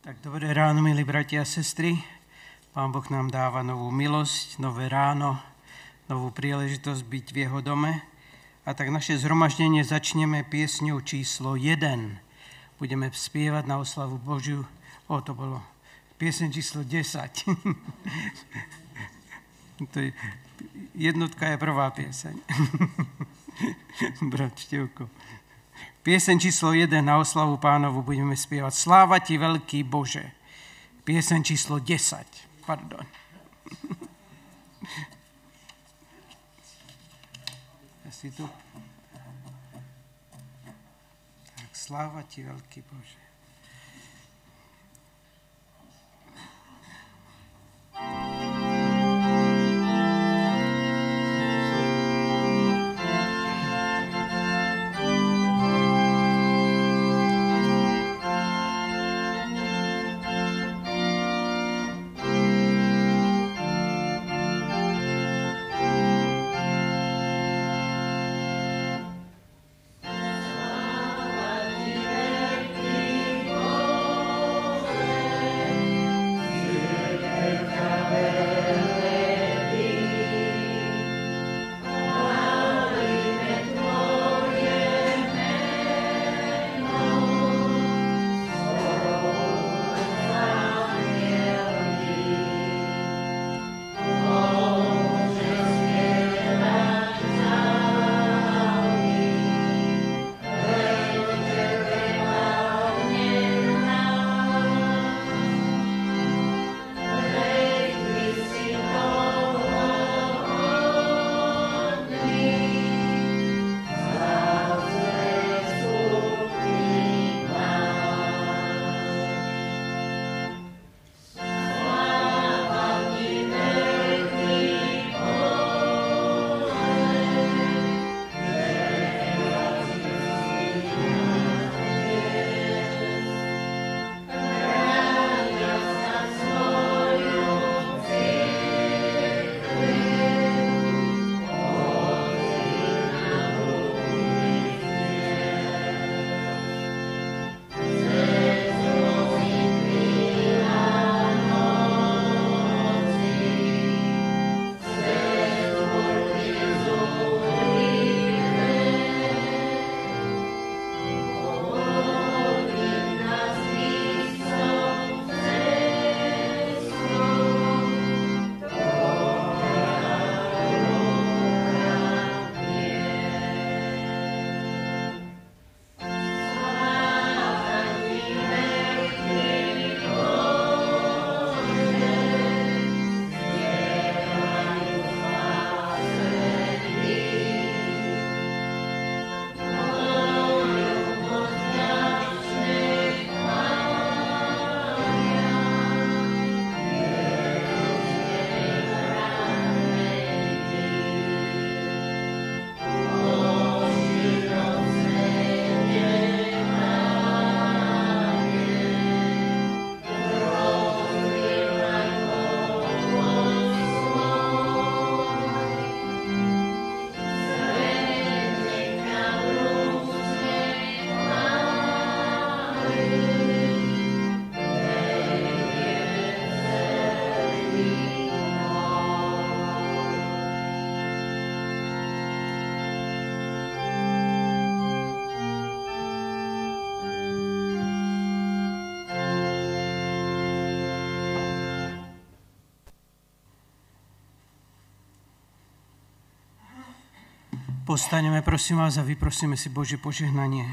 Tak dobré ráno, milí bratia a sestry. Pán Boh nám dáva novú milosť, nové ráno, novú príležitosť byť v jeho dome. A tak naše zhromaždenie začneme piesňou číslo 1. Budeme spievať na oslavu Božiu. To bolo pieseň číslo 10. Jednotka je prvá pieseň. Brat Števko. Pieseň číslo 1 na oslavu Pánovu budeme spievať Sláva ti, veľký Bože. Pieseň číslo 10. Pardon. Asi tu. Tak, sláva ti, veľký Bože. Postaňme, prosím vás, a vyprosíme si Božie požehnanie.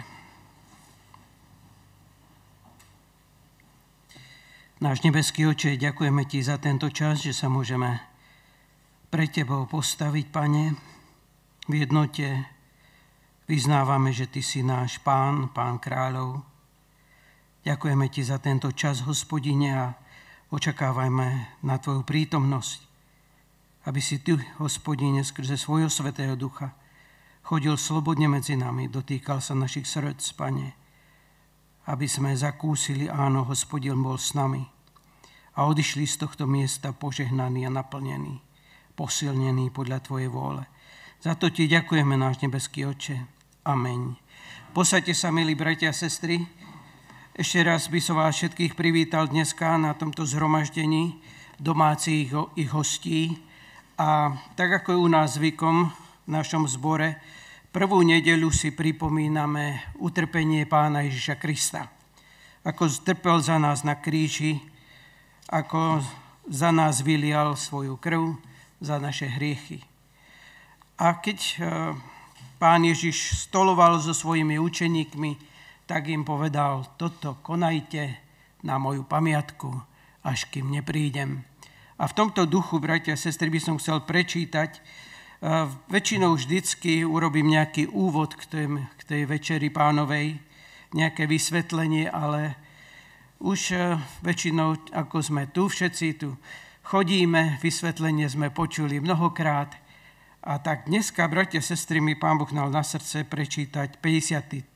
Náš nebeský Oče, ďakujeme ti za tento čas, že sa môžeme pred tebou postaviť, Pane, v jednote. Vyznávame, že ty si náš Pán, Pán kráľov. Ďakujeme ti za tento čas, Hospodine, a očakávajme na tvoju prítomnosť, aby si ty, Hospodine, skrze svojho Svätého Ducha chodil slobodne medzi nami, dotýkal sa našich srdc, Pane, aby sme zakúsili, áno, Hospodin bol s nami a odišli z tohto miesta požehnaní a naplnení, posilnení podľa tvojej vôle. Za to ti ďakujeme, náš nebeský Oče. Amen. Posaďte sa, milí bratia a sestry. Ešte raz by som vás všetkých privítal dneska na tomto zhromaždení domácich ich hostí. A tak, ako je u nás zvykom v našom zbore, prvú nedeľu si pripomíname utrpenie Pána Ježiša Krista. Ako trpel za nás na kríži, ako za nás vylial svoju krv, za naše hriechy. A keď Pán Ježiš stoloval so svojimi učeníkmi, tak im povedal, toto konajte na moju pamiatku, až kým neprídem. A v tomto duchu, bratia a sestry, by som chcel prečítať. Väčšinou vždycky urobím nejaký úvod k tej večeri Pánovej, nejaké vysvetlenie, ale už väčšinou, ako sme tu, všetci tu chodíme, vysvetlenie sme počuli mnohokrát. A tak dneska, bratia a sestry, mi Pán Boh dal na srdce prečítať 50.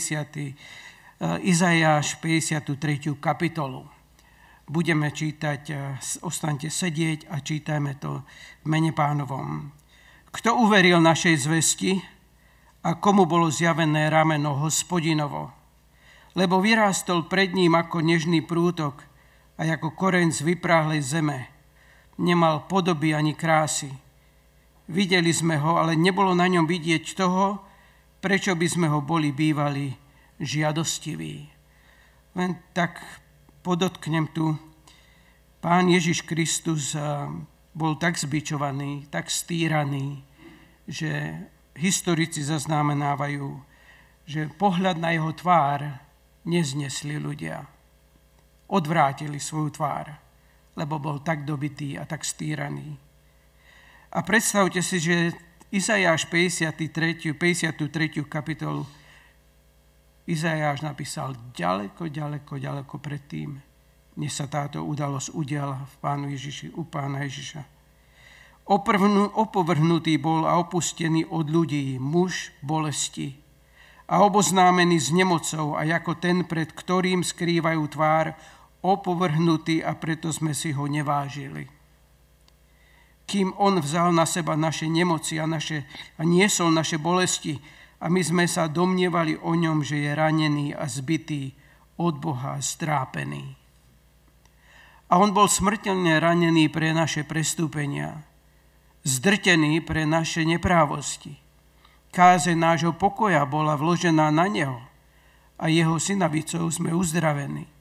Izaiáš 53. kapitolu. Budeme čítať, ostaňte sedieť a čítajme to v mene Pánovom. Kto uveril našej zvesti a komu bolo zjavené rameno Hospodinovo? Lebo vyrástol pred ním ako nežný prútok a ako koreň z vypráhlej zeme. Nemal podoby ani krásy. Videli sme ho, ale nebolo na ňom vidieť toho, prečo by sme ho boli bývali žiadostiví. Len tak podotknem tu, Pán Ježiš Kristus bol tak zbičovaný, tak stýraný, že historici zaznamenávajú, že pohľad na jeho tvár neznesli ľudia. Odvrátili svoju tvár, lebo bol tak dobitý a tak stýraný. A predstavte si, že Izaiáš 53. kapitolu Izaiáš napísal ďaleko predtým, než sa táto udalosť udiala u Pána Ježiša. Opovrhnutý bol a opustený od ľudí, muž bolesti a oboznámený s nemocou a ako ten, pred ktorým skrývajú tvár, opovrhnutý a preto sme si ho nevážili. Kým on vzal na seba naše nemoci a niesol naše bolesti a my sme sa domnievali o ňom, že je ranený a zbitý, od Boha strápený. A on bol smrteľne ranený pre naše prestúpenia, zdrtený pre naše neprávosti. Kázeň nášho pokoja bola vložená na neho a jeho synavicou sme uzdravení.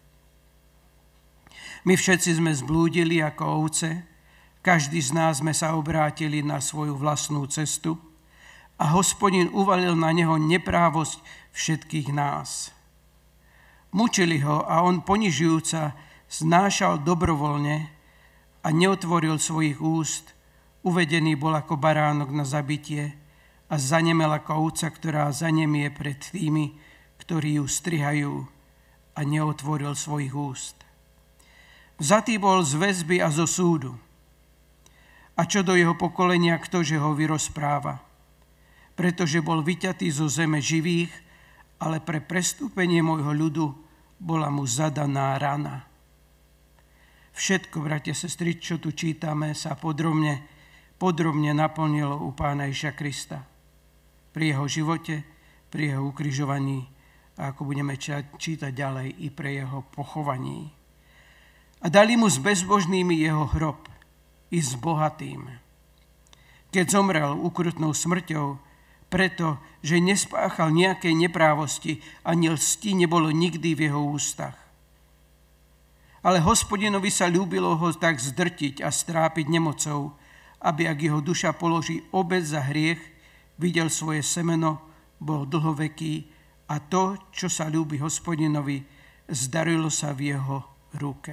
My všetci sme zblúdili ako ovce, každý z nás sme sa obrátili na svoju vlastnú cestu a Hospodin uvalil na neho neprávosť všetkých nás. Mučili ho a on ponižujúca znášal dobrovoľne a neotvoril svojich úst. Uvedený bol ako baránok na zabitie a zanemel ako ovca, ktorá zanemie pred tými, ktorí ju strihajú, a neotvoril svojich úst. Vzatý bol z väzby a zo súdu. A čo do jeho pokolenia, ktože ho vyrozpráva? Pretože bol vyťatý zo zeme živých, ale pre prestúpenie môjho ľudu bola mu zadaná rana. Všetko, bratia, sestry, čo tu čítame, sa podrobne naplnilo u Pána Ježiša Krista. Pri jeho živote, pri jeho ukrižovaní a ako budeme čítať ďalej, i pre jeho pochovaní. A dali mu s bezbožnými jeho hrob, i s bohatým. Keď zomrel ukrutnou smrťou, preto, že nespáchal nejakej neprávosti, ani lsti nebolo nikdy v jeho ústach. Ale Hospodinovi sa ľúbilo ho tak zdrtiť a strápiť nemocou, aby ak jeho duša položí obed za hriech, videl svoje semeno, bol dlhoveký a to, čo sa ľúbi Hospodinovi, zdarilo sa v jeho ruke.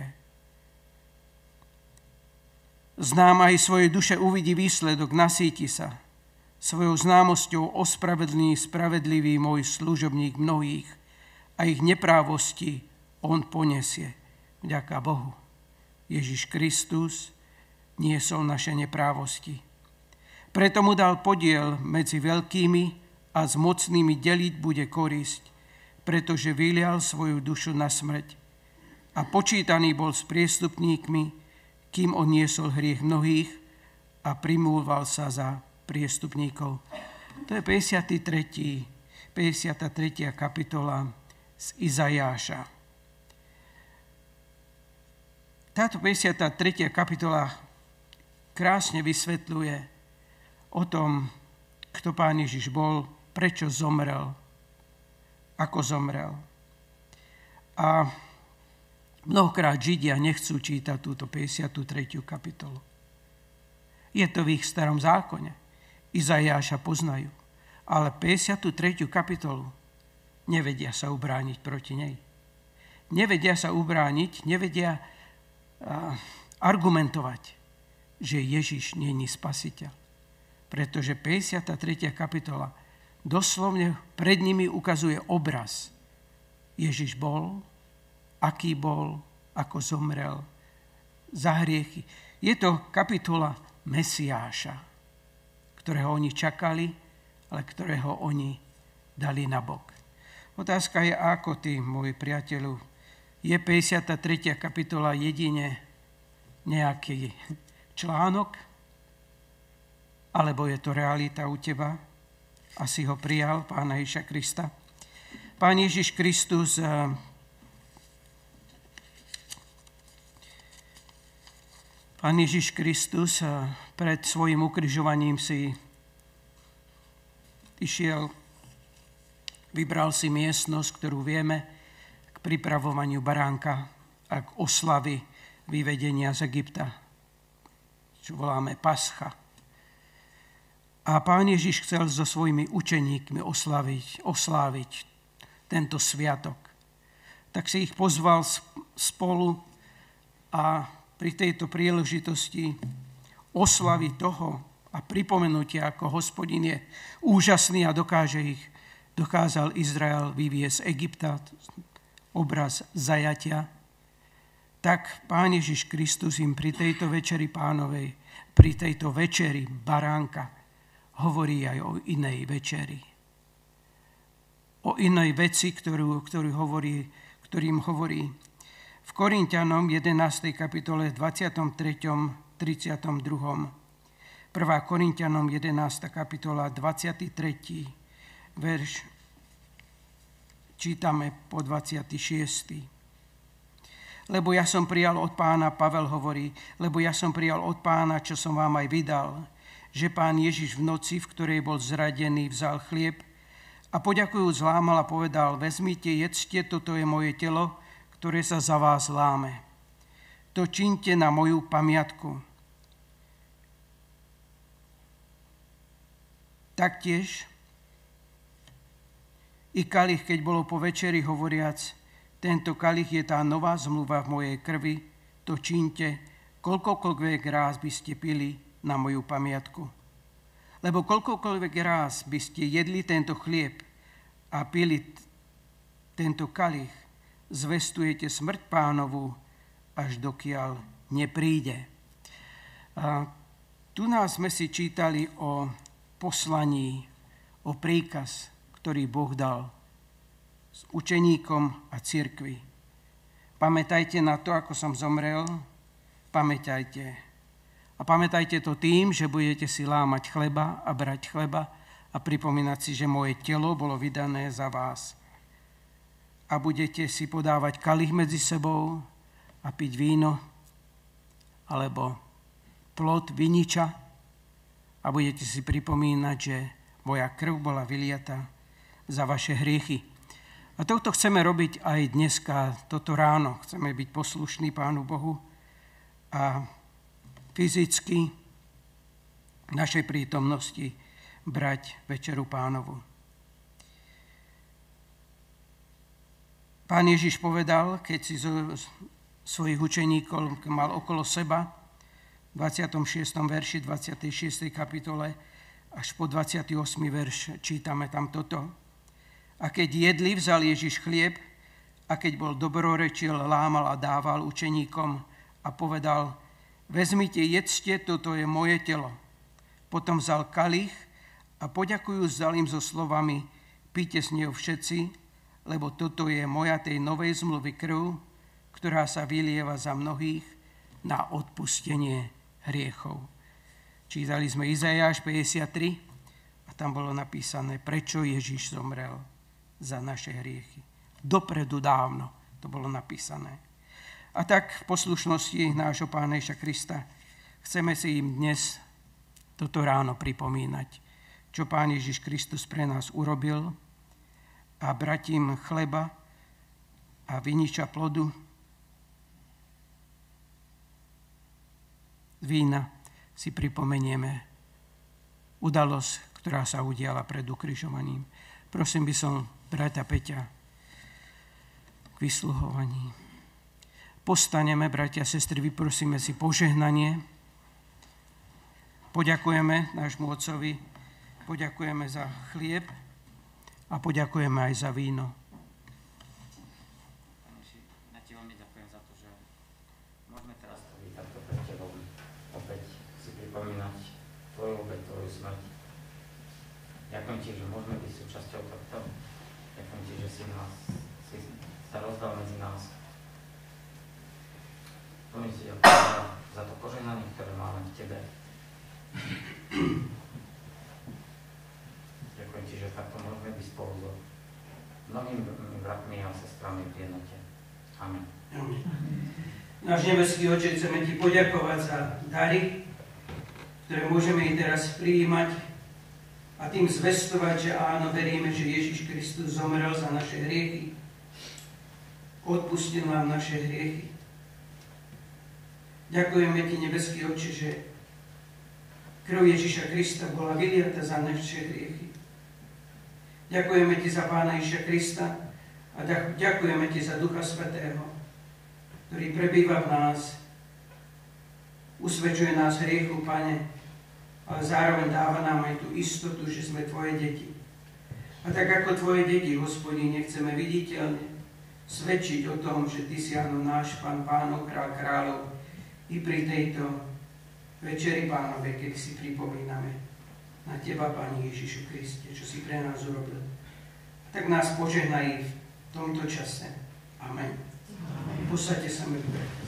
Znám aj svoje duše uvidí výsledok, nasíti sa. Svojou známosťou ospravedlní spravedlivý môj služobník mnohých a ich neprávosti on poniesie. Vďaka Bohu. Ježiš Kristus niesol naše neprávosti. Preto mu dal podiel medzi veľkými a s mocnými deliť bude korisť, pretože vylial svoju dušu na smrť. A počítaný bol s priestupníkmi, kým on niesol hriech mnohých a primúval sa za priestupníkov. To je 53. kapitola z Izaiáša. Táto 53. kapitola krásne vysvetľuje o tom, kto Pán Ježiš bol, prečo zomrel, ako zomrel. A mnohokrát Židia nechcú čítať túto 53. kapitolu. Je to v ich starom zákone. Izaiáša poznajú. Ale 53. kapitolu nevedia sa ubrániť proti nej. Nevedia sa ubrániť, nevedia argumentovať, že Ježiš není spasiteľ. Pretože 53. kapitola doslovne pred nimi ukazuje obraz. Ježiš bol, aký bol, ako zomrel za hriechy. Je to kapitola Mesiáša, ktorého oni čakali, ale ktorého oni dali nabok. Otázka je, ako ty, môj priateľu, je 53. kapitola jedine nejaký článok, alebo je to realita u teba a si ho prijal, Pána Ježiša Krista? Pán Ježiš Kristus pred svojim ukrižovaním si išiel, vybral si miestnosť, ktorú vieme, k pripravovaniu baránka a k oslavy vyvedenia z Egypta, čo voláme Pascha. A Pán Ježiš chcel so svojimi učeníkmi osláviť tento sviatok. Tak si ich pozval spolu a pri tejto príležitosti oslavy toho a pripomenutia, ako Hospodin je úžasný a dokázal Izrael vyviesť z Egypta, obraz zajatia, tak Pán Ježiš Kristus im pri tejto večeri Pánovej, pri tejto večeri baránka, hovorí aj o inej večeri. O inej veci, ktorým hovorí v Korinťanom 11. kapitole 23. 32. 1. Korinťanom 11. kapitola 23. verš čítame po 26. Lebo ja som prijal od Pána, Pavel hovorí, lebo ja som prijal od Pána, čo som vám aj vydal, že Pán Ježiš v noci, v ktorej bol zradený, vzal chlieb a poďakujúc lámal a povedal, vezmite, jedzte, toto je moje telo, ktoré sa za vás láme. To čiňte na moju pamiatku. Taktiež i kalich, keď bolo po večeri hovoriac, tento kalich je tá nová zmluva v mojej krvi, to čiňte, koľkokoľvek ráz by ste pili na moju pamiatku. Lebo koľkokoľvek ráz by ste jedli tento chlieb a pili tento kalich, zvestujete smrť Pánovu, až dokiaľ nepríde. A tu nás sme si čítali o poslaní, o príkaz, ktorý Boh dal s učeníkom a cirkvi. Pamätajte na to, ako som zomrel, pamätajte. A pamätajte to tým, že budete si lámať chleba a brať chleba a pripomínať si, že moje telo bolo vydané za vás. A budete si podávať kalich medzi sebou a piť víno alebo plod viniča a budete si pripomínať, že moja krv bola vyliata za vaše hriechy. A toto chceme robiť aj dneska, toto ráno. Chceme byť poslušní Pánu Bohu a fyzicky v našej prítomnosti brať večeru Pánovu. Pán Ježiš povedal, keď si svojich učeníkov mal okolo seba, v 26. verši 26. kapitole až po 28. verš čítame tam toto. A keď jedli, vzal Ježiš chlieb a keď bol dobrorečil, lámal a dával učeníkom a povedal, vezmite, jedzte, toto je moje telo. Potom vzal kalich a poďakujúc vzal im so slovami, píte z neho všetci, lebo toto je moja tej novej zmluvy krv, ktorá sa vylieva za mnohých na odpustenie hriechov. Čítali sme Izaiáš 53 a tam bolo napísané, prečo Ježiš zomrel za naše hriechy. Dopredu dávno to bolo napísané. A tak v poslušnosti nášho Pána Ježiša Krista chceme si im dnes toto ráno pripomínať, čo Pán Ježiš Kristus pre nás urobil, a bratím chleba a viniča plodu, vína si pripomenieme udalosť, ktorá sa udiala pred ukrižovaním. Prosím by som brata Peťa k vysluhovaní. Postaneme, bratia a sestry, vyprosíme si požehnanie. Poďakujeme nášmu otcovi, poďakujeme za chlieb a poďakujeme aj za víno. Ja ti veľmi ďakujem za to, že môžeme teraz stoviť takto pred tebou, opäť si pripomínať tvoju obeť, tvoju smrť. Ďakujem ti, že môžeme byť súčasťou tohto. Ďakujem ti, že si sa rozdal medzi nás. Veľmi si ďakujem za to požehnanie, ktoré máme v tebe. Ďakujem ti, že takto môžeme byť spolu so mnohými bratmi a sestrami v jednote. Amen. Náš nebeský Otče, chceme ti poďakovať za dary, ktoré môžeme i teraz prijímať a tým zvestovať, že áno, veríme, že Ježiš Kristus zomrel za naše hriechy, odpustil nám naše hriechy. Ďakujeme ti, nebeský Otče, že krv Ježiša Krista bola vyliata za naše hriechy. Ďakujeme ti za Pána Ježiša Krista a ďakujeme ti za Ducha Svätého, ktorý prebýva v nás, usvedčuje nás hriechu, Pane, ale zároveň dáva nám aj tú istotu, že sme tvoje deti. A tak ako tvoje deti, Hospodine, chceme viditeľne svedčiť o tom, že ty si, áno, náš Pán, Pánov, Kráľ, Kráľov, i pri tejto večeri Pánovej, keď si pripomíname na teba, Pani Ježišu Kriste, čo si pre nás urobil. Tak nás požehnaj v tomto čase. Amen. Posaďte sa, milí bratia.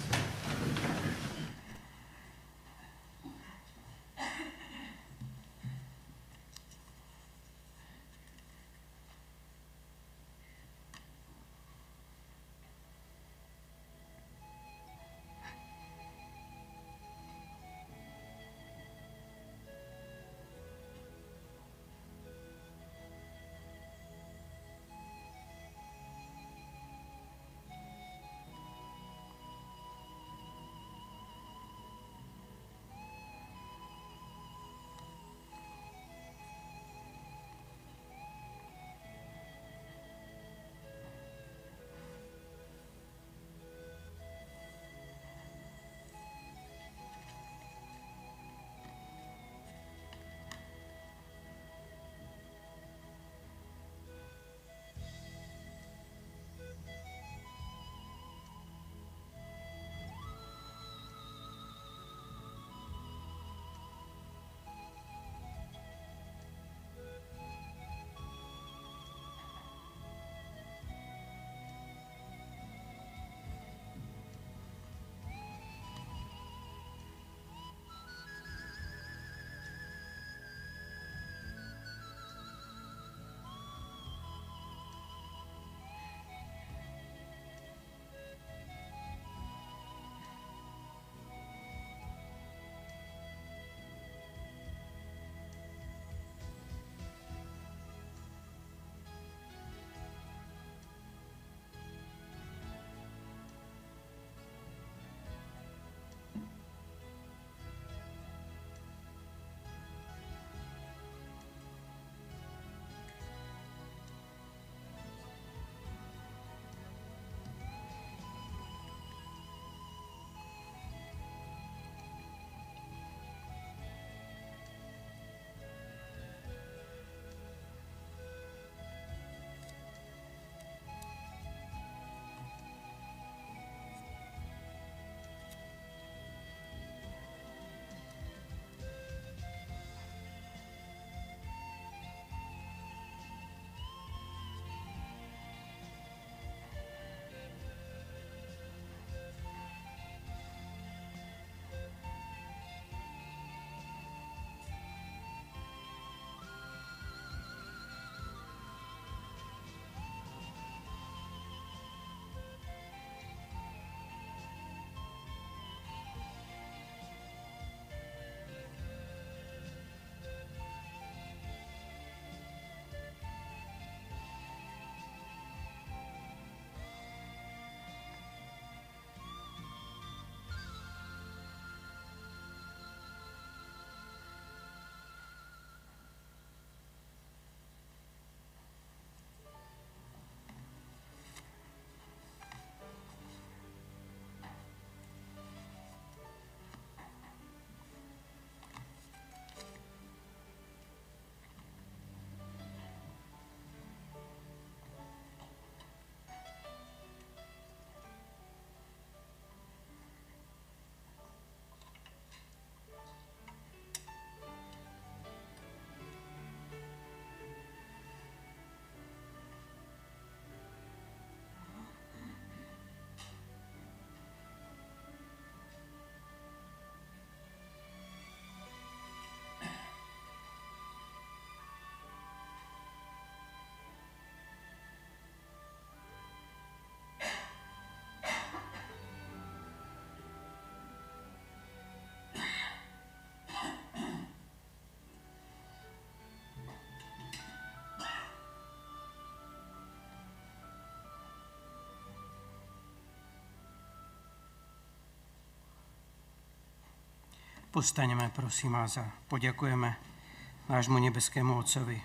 Postaňme, prosím vás, a poďakujeme nášmu nebeskému Otcovi.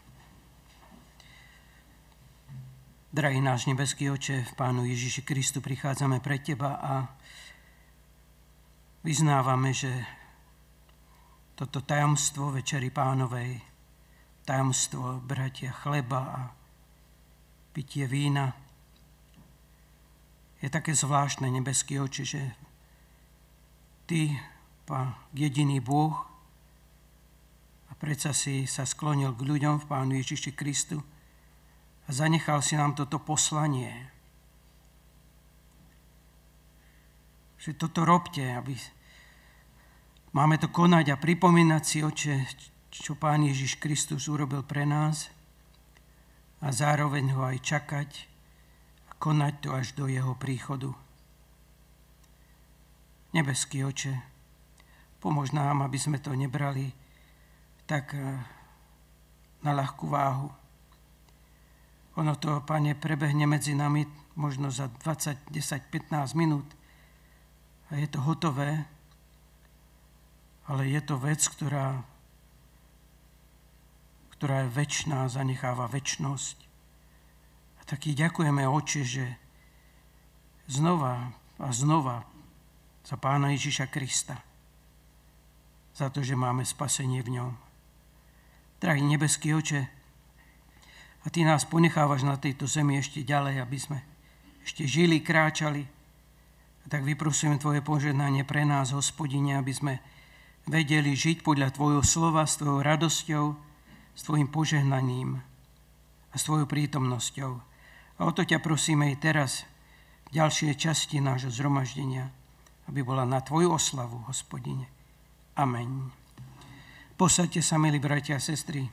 Drahý náš nebeský Oče, v Pánu Ježiši Kristu prichádzame pred Teba a vyznávame, že toto tajomstvo Večery Pánovej, tajomstvo bratia chleba a pitie vína, je také zvláštne, nebeský Oče, že Ty, Pán, jediný Boh, a predsa si sa sklonil k ľuďom v Pánu Ježiši Kristu a zanechal si nám toto poslanie. Že toto robte, aby máme to konať a pripomínať si, Oče, čo Pán Ježiš Kristus urobil pre nás a zároveň ho aj čakať a konať to až do jeho príchodu. Nebeský Oče, pomôž nám, aby sme to nebrali tak na ľahkú váhu. Ono to, Pane, prebehne medzi nami možno za 20, 10, 15 minút a je to hotové, ale je to vec, ktorá je večná, zanecháva večnosť. A tak ďakujeme, Oče, že znova a znova za Pána Ježiša Krista, za to, že máme spasenie v ňom. Drahý nebeský Oče, a Ty nás ponechávaš na tejto zemi ešte ďalej, aby sme ešte žili, kráčali. A tak vyprosujem Tvoje požehnanie pre nás, Hospodine, aby sme vedeli žiť podľa Tvojho slova s Tvojou radosťou, s Tvojim požehnaním a s Tvojou prítomnosťou. A o to ťa prosíme i teraz v ďalšej časti nášho zhromaždenia, aby bola na Tvoju oslavu, Hospodine. Amen. Posaďte sa, milí bratia a sestry.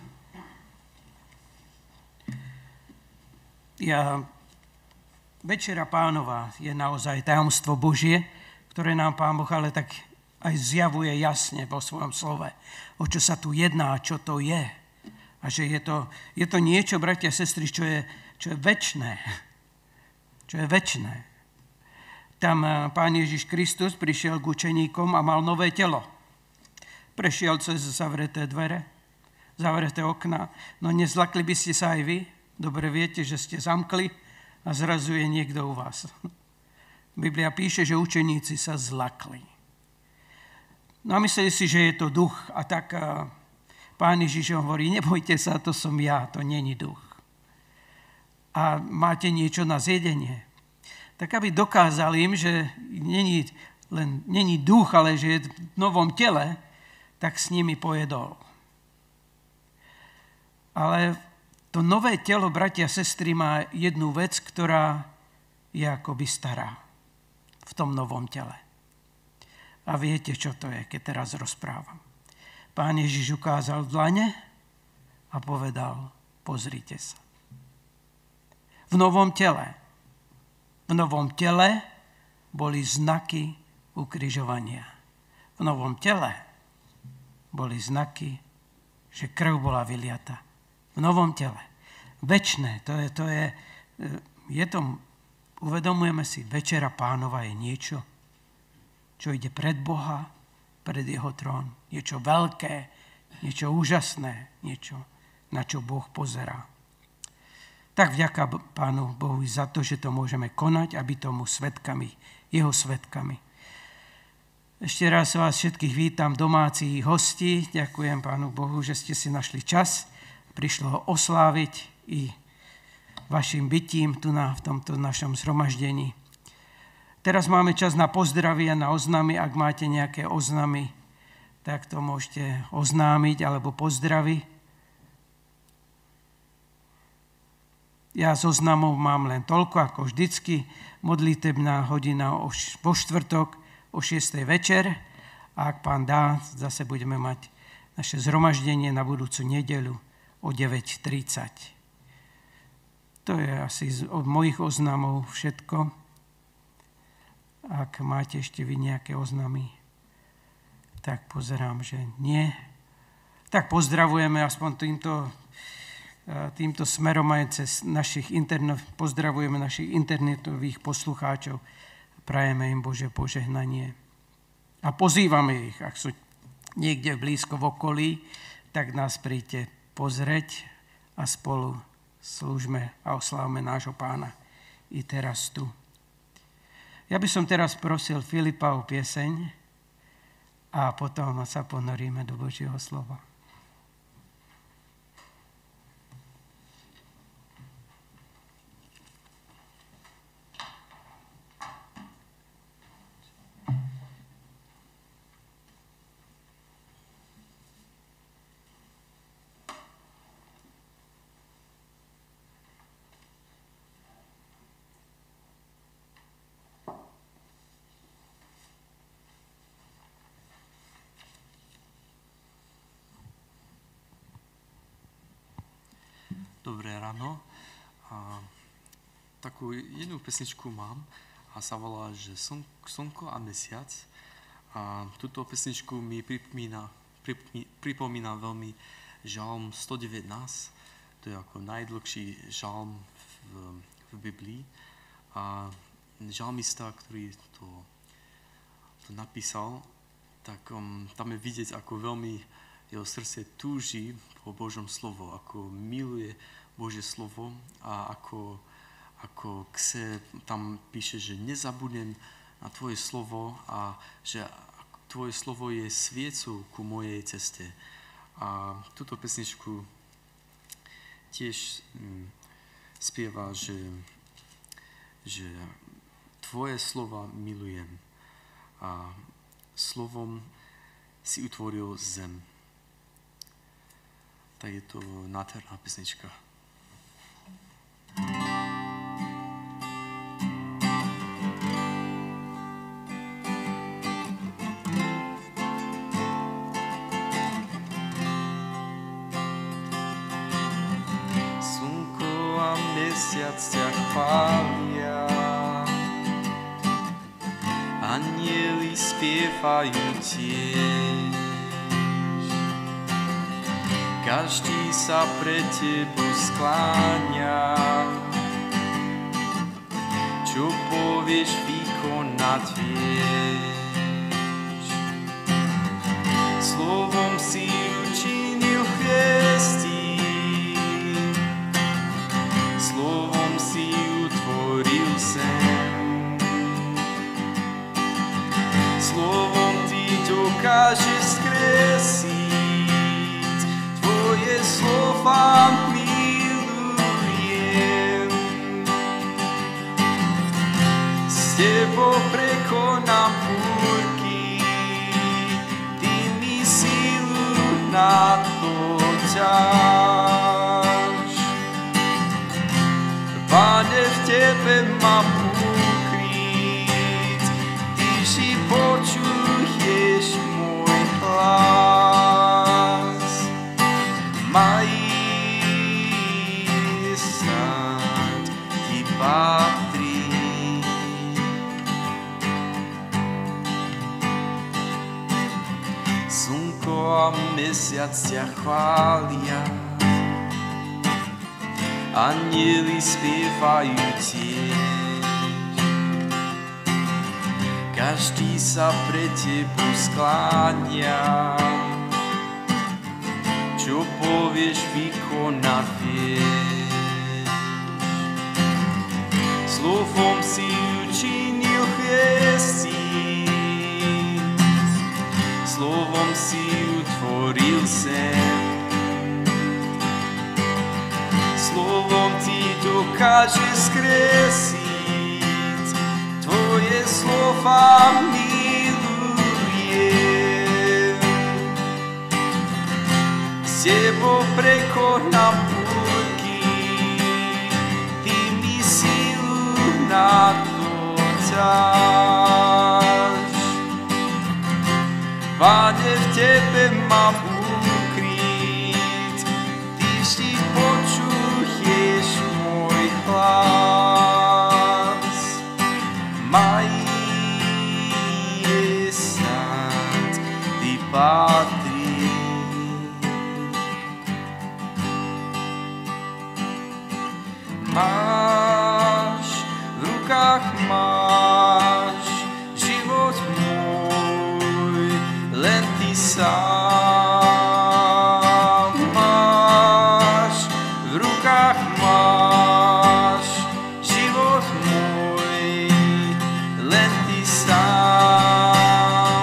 Večera Pánova je naozaj tajomstvo Božie, ktoré nám Pán Boh ale tak aj zjavuje jasne vo svojom slove, o čo sa tu jedná, čo to je. A že je to niečo, bratia a sestry, čo je večné. Čo je večné. Tam Pán Ježiš Kristus prišiel k učeníkom a mal nové telo. Prešiel cez zavreté dvere, zavreté okná. No nezlakli by ste sa aj vy? Dobre viete, že ste zamkli a zrazu je niekto u vás. Biblia píše, že učeníci sa zlakli. No a mysleli si, že je to duch. A tak Pán Ježiš hovorí, nebojte sa, to som ja, to není duch. A máte niečo na zjedenie. Tak aby dokázal im, že není duch, ale že je v novom tele, tak s nimi pojedol. Ale to nové telo, bratia a sestry, má jednu vec, ktorá je akoby stará v tom novom tele. A viete, čo to je, keď teraz rozprávam. Pán Ježiš ukázal dlane a povedal, pozrite sa. V novom tele boli znaky ukrižovania. V novom tele boli znaky, že krv bola vyliata. V novom tele. Večné, uvedomujeme si, Večera Pánova je niečo, čo ide pred Boha, pred jeho trón. Niečo veľké, niečo úžasné, niečo, na čo Boh pozerá. Tak vďaka Pánu Bohu za to, že to môžeme konať a byť tomu svedkami, jeho svedkami. Ešte raz vás všetkých vítam, domáci hosti. Ďakujem Pánu Bohu, že ste si našli čas. Prišlo ho osláviť i vašim bytím tu v tomto našom zhromaždení. Teraz máme čas na pozdravy a na oznamy. Ak máte nejaké oznamy, tak to môžete oznámiť alebo pozdraviť. Ja z oznamov mám len toľko, ako vždycky. Modlitebná hodina vo štvrtok o 6. večer. A ak Pán dá, zase budeme mať naše zhromaždenie na budúcu nedeľu o 9:30. To je asi od mojich oznamov všetko. Ak máte ešte vy nejaké oznamy, tak pozerám, že nie. Tak pozdravujeme aspoň týmto smerom aj cez pozdravujeme našich internetových poslucháčov. Prajeme im Božie požehnanie. A pozývame ich, ak sú niekde blízko v okolí, tak nás príďte pozrieť a spolu slúžme a oslávme nášho Pána i teraz tu. Ja by som teraz prosil Filipa o pieseň a potom sa ponoríme do Božieho slova. Dobré ráno. Takú jednu pesničku mám a sa volá, že Slnko a mesiac. A túto pesničku mi pripomína veľmi žalm 119. To je ako najdlhší žalm v Biblii. A žalmista, ktorý to napísal, tak tam je vidieť, ako veľmi jeho srdce túži po Božom slovo, ako miluje Božie slovo a ako tam píše, že nezabudnem na tvoje slovo a že tvoje slovo je sviecou ku mojej ceste. A túto pesničku tiež spieva, že tvoje slova milujem a slovom si utvoril zem. Tak je to nádherná pesnička. Slnko a mesiac ťa chvália, anjeli spievajú tiež. Každý sa pred tebou skláňa, čo povieš, vykonať vieš. Slovom si učinil hviezdy, slovom si utvoril zem. Slovom ty dokážeš skresliť, tvoje slova milujem. S tebou prekonám búrky, ty mi silu na to dáš. Pane, v tebe mám ukryť, ty vždy počuješ môj hlas. Majestát ti patrí. Slnko a mesiac ťa chvália, anjeli spievajú tiež. Každý sa pred tebou skláňa, čo povieš, vykonať vieš. Slovom si učinil hviezdy, slovom si utvoril zem. Slovom ty dokážeš skresliť, tvoje slova milujem. S tebou prekonám búrky, ty mi silu na to dáš. Pane, v tebe mám ukryť, ty vždy počuješ môj hlas. Majestát ty patrí. V rukách máš život môj, sám máš, v rukách máš život môj, len ty sám.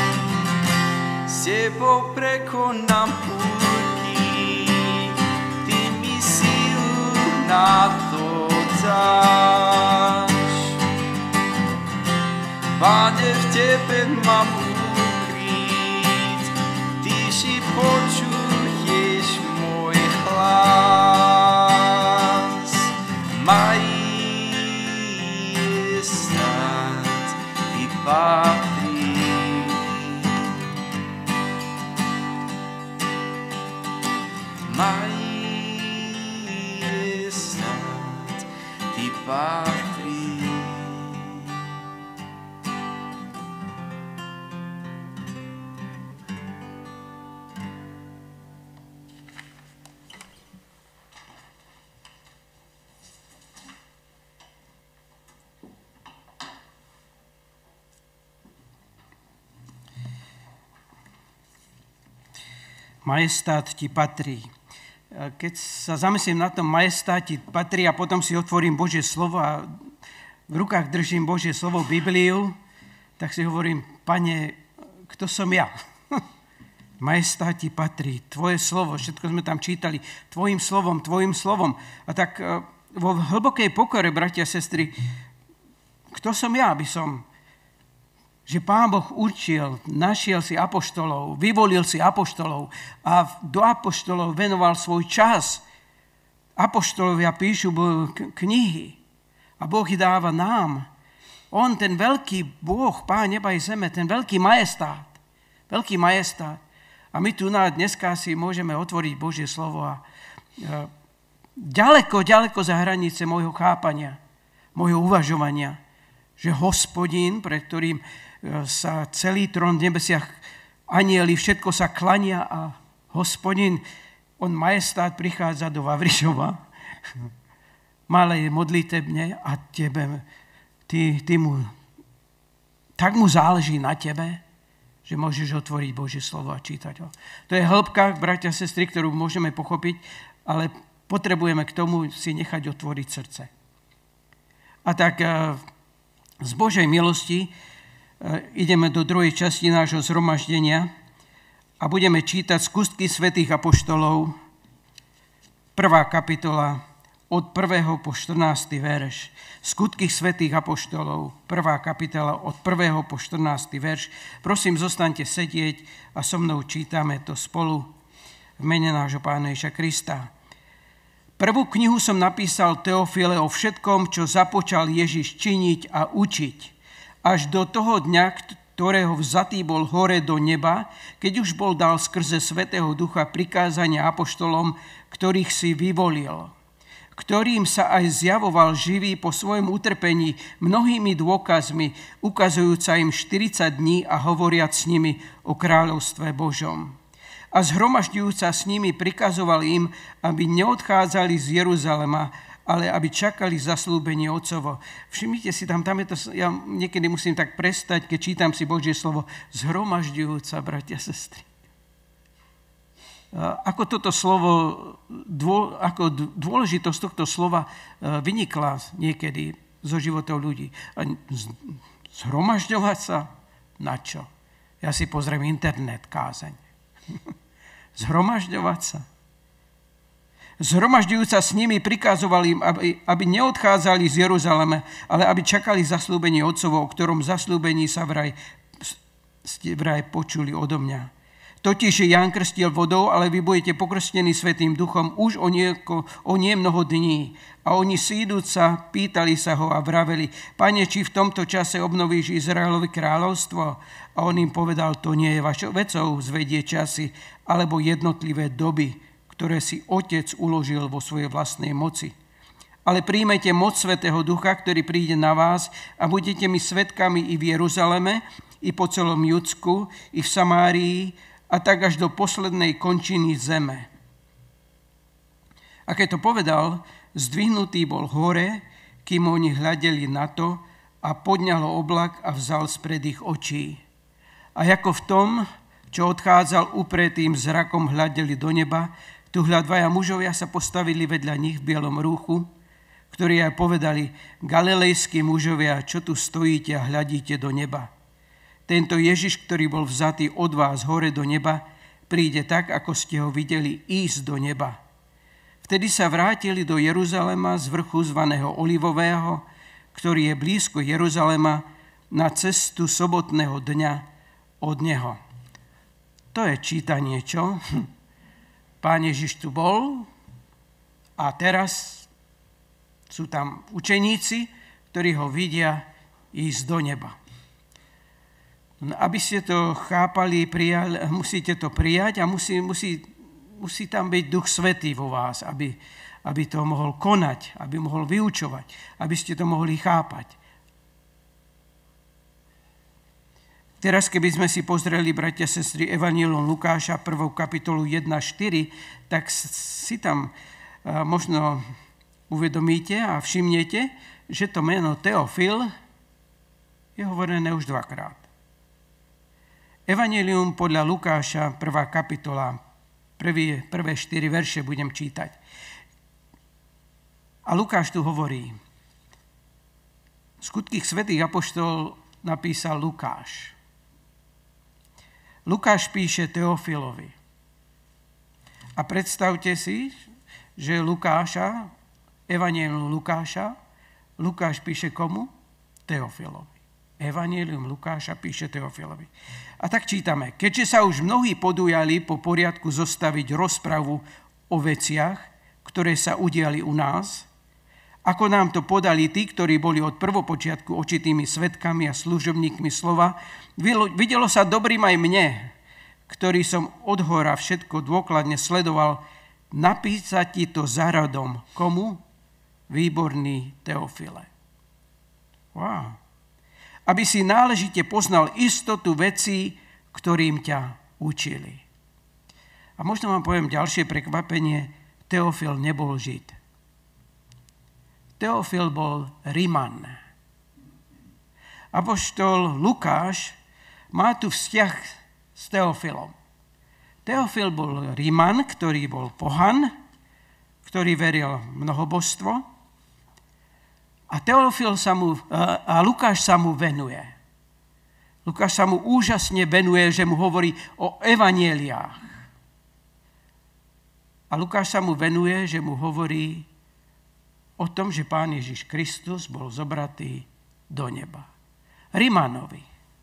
S tebou prekonám pútnik, ty mi silu na to dáš. Pane, v tebe mám ukryť, ty si počuješ môj hlas. Majestát ti patrí. Majestát ti patrí. Majestát ti patrí. Keď sa zamyslím na tom, majestát ti patrí a potom si otvorím Božie slovo a v rukách držím Božie slovo, Bibliu, tak si hovorím, Pane, kto som ja? Majestát ti patrí, tvoje slovo, všetko sme tam čítali, tvojim slovom. A tak vo hlbokej pokore, bratia a sestry, kto som ja, aby som... že Pán Boh určil, našiel si apoštolov, vyvolil si apoštolov a do apoštolov venoval svoj čas. Apoštolovia píšu knihy a Boh ich dáva nám. On, ten veľký Boh, Pán neba i zeme, ten veľký majestát. A my tu dneska si môžeme otvoriť Božie slovo a ďaleko za hranice môjho chápania, môjho uvažovania, že Hospodin, pre ktorým sa celý trón v nebesiach, anjeli, všetko sa klania a Hospodin, on majestát prichádza do Vavrišova, malej modlitebne a tak mu záleží na tebe, že môžeš otvoriť Božie slovo a čítať ho. To je hĺbka, bratia a sestry, ktorú môžeme pochopiť, ale potrebujeme k tomu si nechať otvoriť srdce. A tak z Božej milosti ideme do druhej časti nášho zhromaždenia a budeme čítať skutky svätých apoštolov, 1. kapitola od 1. po 14. verš. Skutky svätých apoštolov, 1. kapitola od 1. po 14. verš. Prosím, zostaňte sedieť a so mnou čítame to spolu v mene nášho Pána Ježiša Krista. Prvú knihu som napísal Teofile o všetkom, čo započal Ježiš činiť a učiť, až do toho dňa, ktorého vzatý bol hore do neba, keď už bol dal skrze Svätého Ducha prikázania apoštolom, ktorých si vyvolil, ktorým sa aj zjavoval živý po svojom utrpení mnohými dôkazmi, ukazujúca im 40 dní a hovoriac s nimi o kráľovstve Božom. A zhromažďujúca s nimi prikazoval im, aby neodchádzali z Jeruzalema, ale aby čakali zasľúbenie Otcovo. Všimnite si, tam je to, ja niekedy musím tak prestať, keď čítam si Božie slovo, zhromažďujúca, bratia a sestry. Ako toto slovo, ako dôležitosť tohto slova vynikla niekedy zo životov ľudí. Zhromažďovať sa? Na čo? Ja si pozriem internet, kázeň. Zhromažďovať sa? Zhromažďujúca s nimi prikazoval im, aby neodchádzali z Jeruzalema, ale aby čakali zasľúbenie Otcovo, o ktorom zasľúbení sa vraj počuli odo mňa. Totiž Ján krstil vodou, ale vy budete pokrstení Svätým Duchom už o nie mnoho dní. A oni sídúca pýtali sa ho a vraveli, Pane, či v tomto čase obnovíš Izraelovi kráľovstvo? A on im povedal, to nie je vašou vecou zvedie časy, alebo jednotlivé doby, ktoré si Otec uložil vo svojej vlastnej moci. Ale príjmete moc Svätého Ducha, ktorý príde na vás a budete mi svedkami i v Jeruzaleme, i po celom Judsku, i v Samárii, a tak až do poslednej končiny zeme. A keď to povedal, zdvihnutý bol hore, kým oni hľadeli na to, a podňalo oblak a vzal spred ich očí. A ako v tom, čo odchádzal, upretým zrakom hľadeli do neba. Tu dvaja mužovia sa postavili vedľa nich v bielom rúchu, ktorí aj povedali: Galilejskí mužovia, čo tu stojíte a hľadíte do neba? Tento Ježiš, ktorý bol vzatý od vás hore do neba, príde tak, ako ste ho videli ísť do neba. Vtedy sa vrátili do Jeruzalema z vrchu zvaného Olivového, ktorý je blízko Jeruzalema, na cestu sobotného dňa od neho. To je čítanie, čo? Pán Ježiš tu bol a teraz sú tam učeníci, ktorí ho vidia ísť do neba. Aby ste to chápali, musíte to prijať a musí tam byť Duch Svätý vo vás, aby to mohol konať, aby mohol vyučovať, aby ste to mohli chápať. Teraz, keby sme si pozreli, bratia, sestry, Evangelium Lukáša, 1. kapitolu 1:4, tak si tam možno uvedomíte a všimnete, že to meno Teofil je hovorené už dvakrát. Evangelium podľa Lukáša, 1. kapitola, prvé 4 verše budem čítať. A Lukáš tu hovorí: Skutky svätých apoštolov napísal Lukáš. Lukáš píše Teofilovi. A predstavte si, že Evangelium Lukáš píše komu? Teofilovi. Evangelium Lukáša píše Teofilovi. A tak čítame: Keďže sa už mnohí podujali po poriadku zostaviť rozpravu o veciach, ktoré sa udiali u nás, ako nám to podali tí, ktorí boli od prvopočiatku očitými svedkami a služobníkmi slova, videlo sa dobrým aj mne, ktorý som odhora všetko dôkladne sledoval, napísať ti to za radom. Komu? Výborný Teofile. Wow. Aby si náležite poznal istotu vecí, ktorým ťa učili. A možno vám poviem ďalšie prekvapenie. Teofil nebol Žid. Teofil bol Riman. Apoštol Lukáš má tu vzťah s Teofilom. Teofil bol Riman, ktorý bol pohan, ktorý veril mnohobožstvo, a Lukáš sa mu venuje. Lukáš sa mu úžasne venuje, že mu hovorí o evanjeliách. A Lukáš sa mu venuje, že mu hovorí o tom, že Pán Ježiš Kristus bol zobratý do neba. Rimanovi.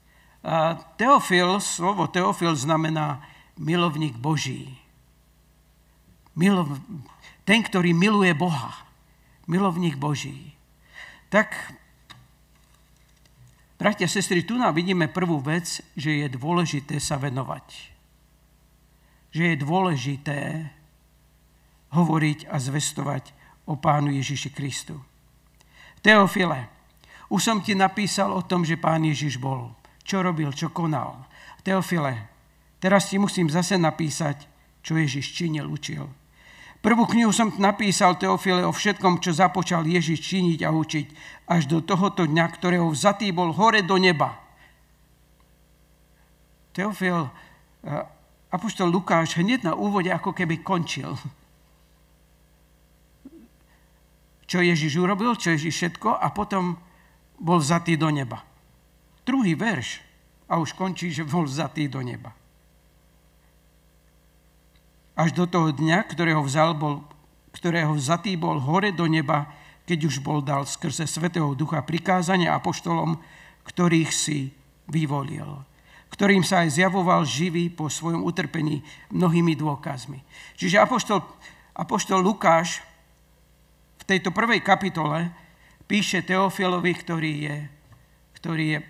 Slovo Teofil znamená milovník Boží. Ten, ktorý miluje Boha. Milovník Boží. Tak, bratia a sestry, tu nám vidíme prvú vec, že je dôležité sa venovať. Že je dôležité hovoriť a zvestovať o Pánu Ježiši Kristu. Teofile, už som ti napísal o tom, že Pán Ježiš bol. Čo robil, čo konal. Teofile, teraz ti musím zase napísať, čo Ježiš činil, učil. Prvú knihu som napísal, Teofile, o všetkom, čo započal Ježiš činiť a učiť, až do tohoto dňa, ktorého vzatý bol hore do neba. Teofil, apoštol Lukáš hneď na úvode ako keby končil. Čo Ježiš urobil, čo Ježiš všetko, a potom bol vzatý do neba. Druhý verš a už končí, že bol vzatý do neba. Až do toho dňa, ktorého vzatý bol hore do neba, keď už bol dal skrze Svätého Ducha prikázania apoštolom, ktorých si vyvolil, ktorým sa aj zjavoval živý po svojom utrpení mnohými dôkazmi. Čiže apoštol Lukáš v tejto prvej kapitole píše Teofilovi, ktorý je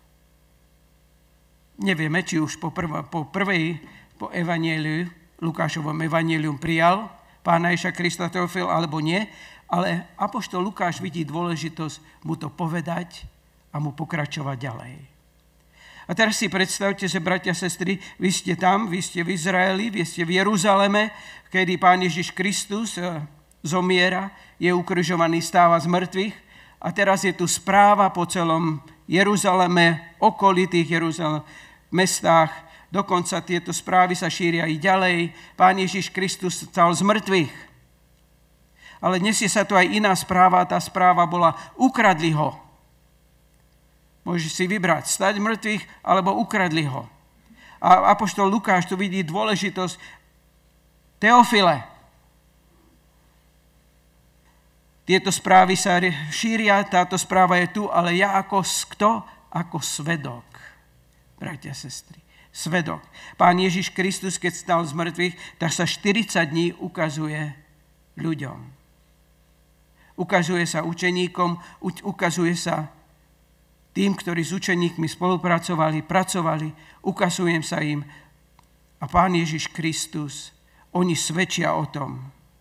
nevieme, či už po evanjeliu, Lukášovom evanjelium prijal Pána Ježiša Krista Teofil, alebo nie, ale apoštol Lukáš vidí dôležitosť mu to povedať a mu pokračovať ďalej. A teraz si predstavte, že, bratia a sestry, vy ste tam, vy ste v Izraeli, vy ste v Jeruzaleme, kedy Pán Ježiš Kristus zomiera, je ukrižovaný, stáva z mŕtvych, a teraz je tu správa po celom Jeruzaleme, okolitých mestách, Dokonca tieto správy sa šíria i ďalej. Pán Ježiš Kristus vstal z mŕtvych. Ale nesie sa tu aj iná správa. Tá správa bola: ukradli ho. Môžeš si vybrať, stať mŕtvych, alebo ukradli ho. A apoštol Lukáš tu vidí dôležitosť. Teofile. Tieto správy sa šíria, táto správa je tu, ale ja ako kto? Ako svedok. Bratia, sestry. Svedok. Pán Ježiš Kristus, keď stal z mŕtvych, tak sa 40 dní ukazuje ľuďom. Ukazuje sa učeníkom, ukazuje sa tým, ktorí s učeníkmi spolupracovali, pracovali, ukazujem sa im. A Pán Ježiš Kristus, oni svedčia o tom.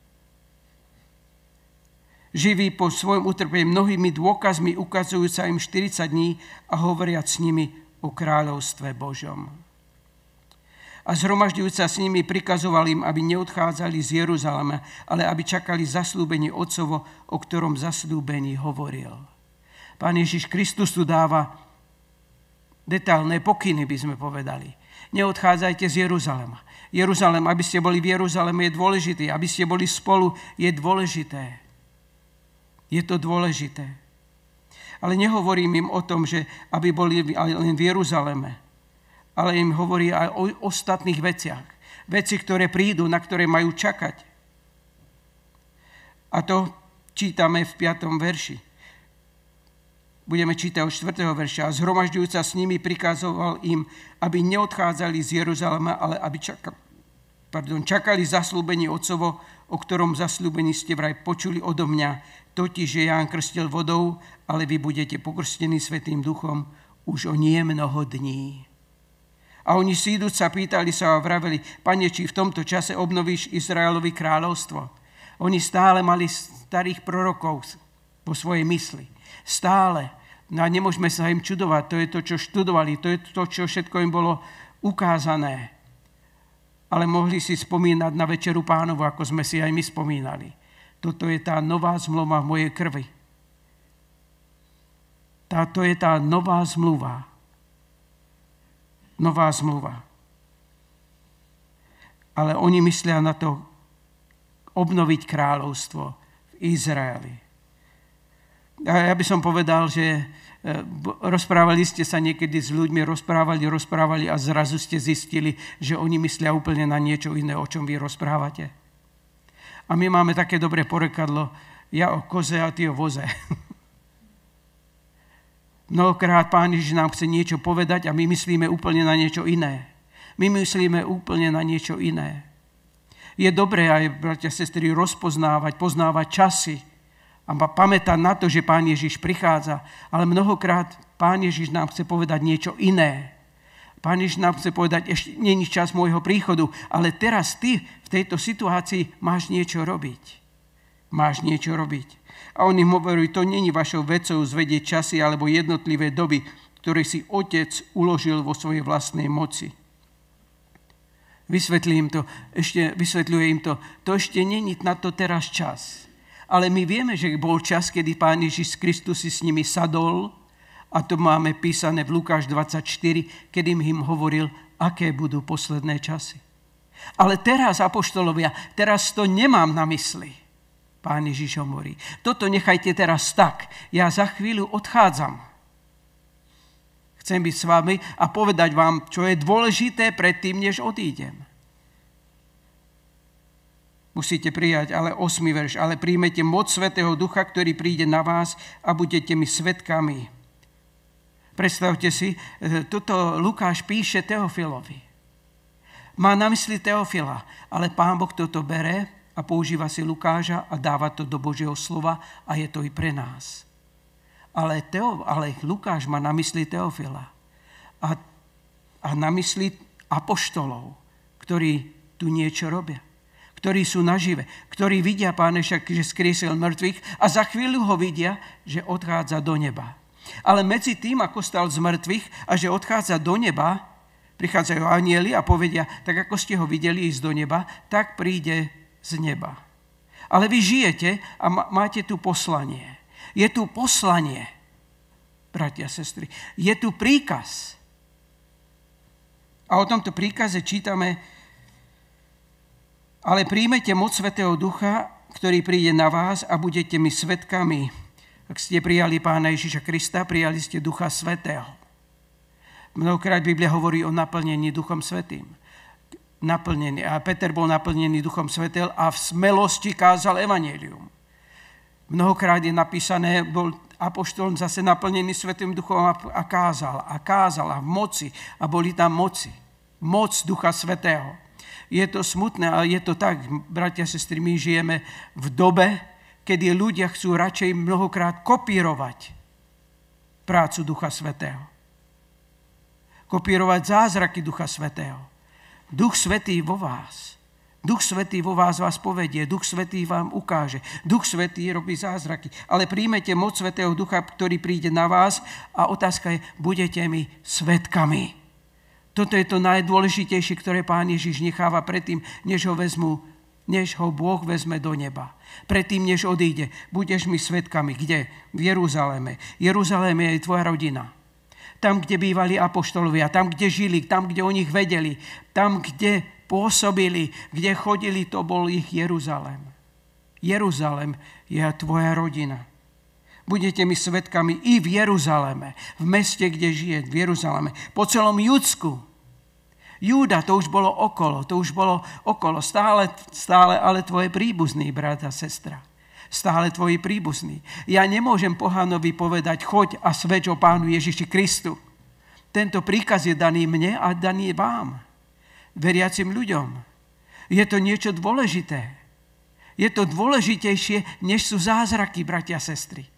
Živí po svojom utrpení mnohými dôkazmi, ukazujú sa im 40 dní a hovoriac s nimi o kráľovstve Božom. A zhromažďujúc sa s nimi, prikazoval im, aby neodchádzali z Jeruzalema, ale aby čakali zasľúbenie Otcovo, o ktorom zasľúbení hovoril. Pán Ježiš Kristus tu dáva detailné pokyny, by sme povedali. Neodchádzajte z Jeruzalema. Jeruzalem, aby ste boli v Jeruzaleme, je dôležitý. Aby ste boli spolu, je dôležité. Je to dôležité. Ale nehovorím im o tom, že aby boli len v Jeruzaleme, ale im hovorí aj o ostatných veciach. Veci, ktoré prídu, na ktoré majú čakať. A to čítame v 5. verši. Budeme čítať od 4. verša. A zhromažďujúc sa s nimi, prikazoval im, aby neodchádzali z Jeruzalema, ale aby čakali zasľúbenie Otcovo, o ktorom zasľúbení ste vraj počuli odo mňa, totiž, že Ján krstil vodou, ale vy budete pokrstení Svätým Duchom už o nie mnoho dní. A oni síduc sa pýtali sa a vraveli: Pane, či v tomto čase obnovíš Izraelovi kráľovstvo? Oni stále mali starých prorokov vo svojej mysli. Stále. No a nemôžeme sa im čudovať. To je to, čo študovali. To je to, čo všetko im bolo ukázané. Ale mohli si spomínať na Večeru Pánovu, ako sme si aj my spomínali. Toto je tá nová zmluva v mojej krvi. Táto je tá nová zmluva. Nová zmluva. Ale oni myslia na to obnoviť kráľovstvo v Izraeli. A ja by som povedal, že rozprávali ste sa niekedy s ľuďmi, rozprávali a zrazu ste zistili, že oni myslia úplne na niečo iné, o čom vy rozprávate. A my máme také dobré porekadlo: ja o koze a ty o voze. Mnohokrát Pán Ježiš nám chce niečo povedať a my myslíme úplne na niečo iné. My myslíme úplne na niečo iné. Je dobré aj, bratia, sestry, poznávať časy a pamätať na to, že Pán Ježiš prichádza. Ale mnohokrát Pán Ježiš nám chce povedať niečo iné. Pán Ježiš nám chce povedať: ešte nie je čas môjho príchodu, ale teraz ty v tejto situácii máš niečo robiť. Máš niečo robiť. A on im hovorí: to není vašou vecou zvedieť časy alebo jednotlivé doby, ktoré si Otec uložil vo svojej vlastnej moci. Vysvetľuje im to. To ešte není na to teraz čas. Ale my vieme, že bol čas, kedy Pán Ježiš Kristus si s nimi sadol, a to máme písané v Lukáš 24, kedy im hovoril, aké budú posledné časy. Ale teraz, apoštolovia, teraz to nemám na mysli. Pán Ježiš hovorí: toto nechajte teraz tak. Ja za chvíľu odchádzam. Chcem byť s vami a povedať vám, čo je dôležité predtým, než odídem. Musíte prijať, ale 8. verš. Ale príjmete moc Svätého Ducha, ktorý príde na vás a budete mi svedkami. Predstavte si, toto Lukáš píše Teofilovi. Má na mysli Teofila, ale Pán Boh toto bere a používa si Lukáša a dáva to do Božieho slova a je to i pre nás. Ale Lukáš má na mysli Teofila a na mysli apoštolov, ktorí tu niečo robia, ktorí sú nažive, ktorí vidia Pána, že skriesil mŕtvych a za chvíľu ho vidia, že odchádza do neba. Ale medzi tým, ako stal z mŕtvych a že odchádza do neba, prichádzajú anjeli a povedia: tak ako ste ho videli ísť do neba, tak príde z neba. Ale vy žijete a máte tu poslanie. Je tu poslanie, bratia a sestry. Je tu príkaz. A o tomto príkaze čítame: ale príjmete moc Svätého Ducha, ktorý príde na vás a budete mi svedkami. Ak ste prijali Pána Ježiša Krista, prijali ste Ducha Svätého. Mnohokrát Biblia hovorí o naplnení Duchom Svätým. Naplnený. A Peter bol naplnený Duchom Svätým a v smelosti kázal evanjelium. Mnohokrát je napísané, bol apoštol zase naplnený Svätým Duchom a kázal a v moci. A boli tam moci. Moc Ducha Svätého. Je to smutné, ale je to tak, bratia a sestry, my žijeme v dobe, kedy ľudia chcú radšej mnohokrát kopírovať prácu Ducha Svätého. Kopírovať zázraky Ducha Svätého. Duch Svätý vo vás. Duch Svätý vo vás povedie, Duch Svätý vám ukáže. Duch Svätý robí zázraky. Ale príjmete moc Svätého Ducha, ktorý príde na vás a otázka je, budete mi svedkami. Toto je to najdôležitejšie, ktoré Pán Ježiš necháva predtým, než ho Boh vezme do neba. Predtým, než odíde, budeš mi svedkami. Kde? V Jeruzaleme. Jeruzalém je tvoja rodina. Tam, kde bývali apoštolovia, tam, kde žili, tam, kde o nich vedeli, tam, kde pôsobili, kde chodili, to bol ich Jeruzalém. Jeruzalém je tvoja rodina. Budete mi svedkami i v Jeruzaleme, v meste, kde žije, v Jeruzaleme, po celom Judsku. Júda, to už bolo okolo, stále, ale tvoje príbuzný, brat a sestra. Stále tvoji príbuzní. Ja nemôžem pohánovi povedať, choď a svedč o Pánu Ježiši Kristu. Tento príkaz je daný mne a daný vám, veriacim ľuďom. Je to niečo dôležité. Je to dôležitejšie, než sú zázraky, bratia a sestry.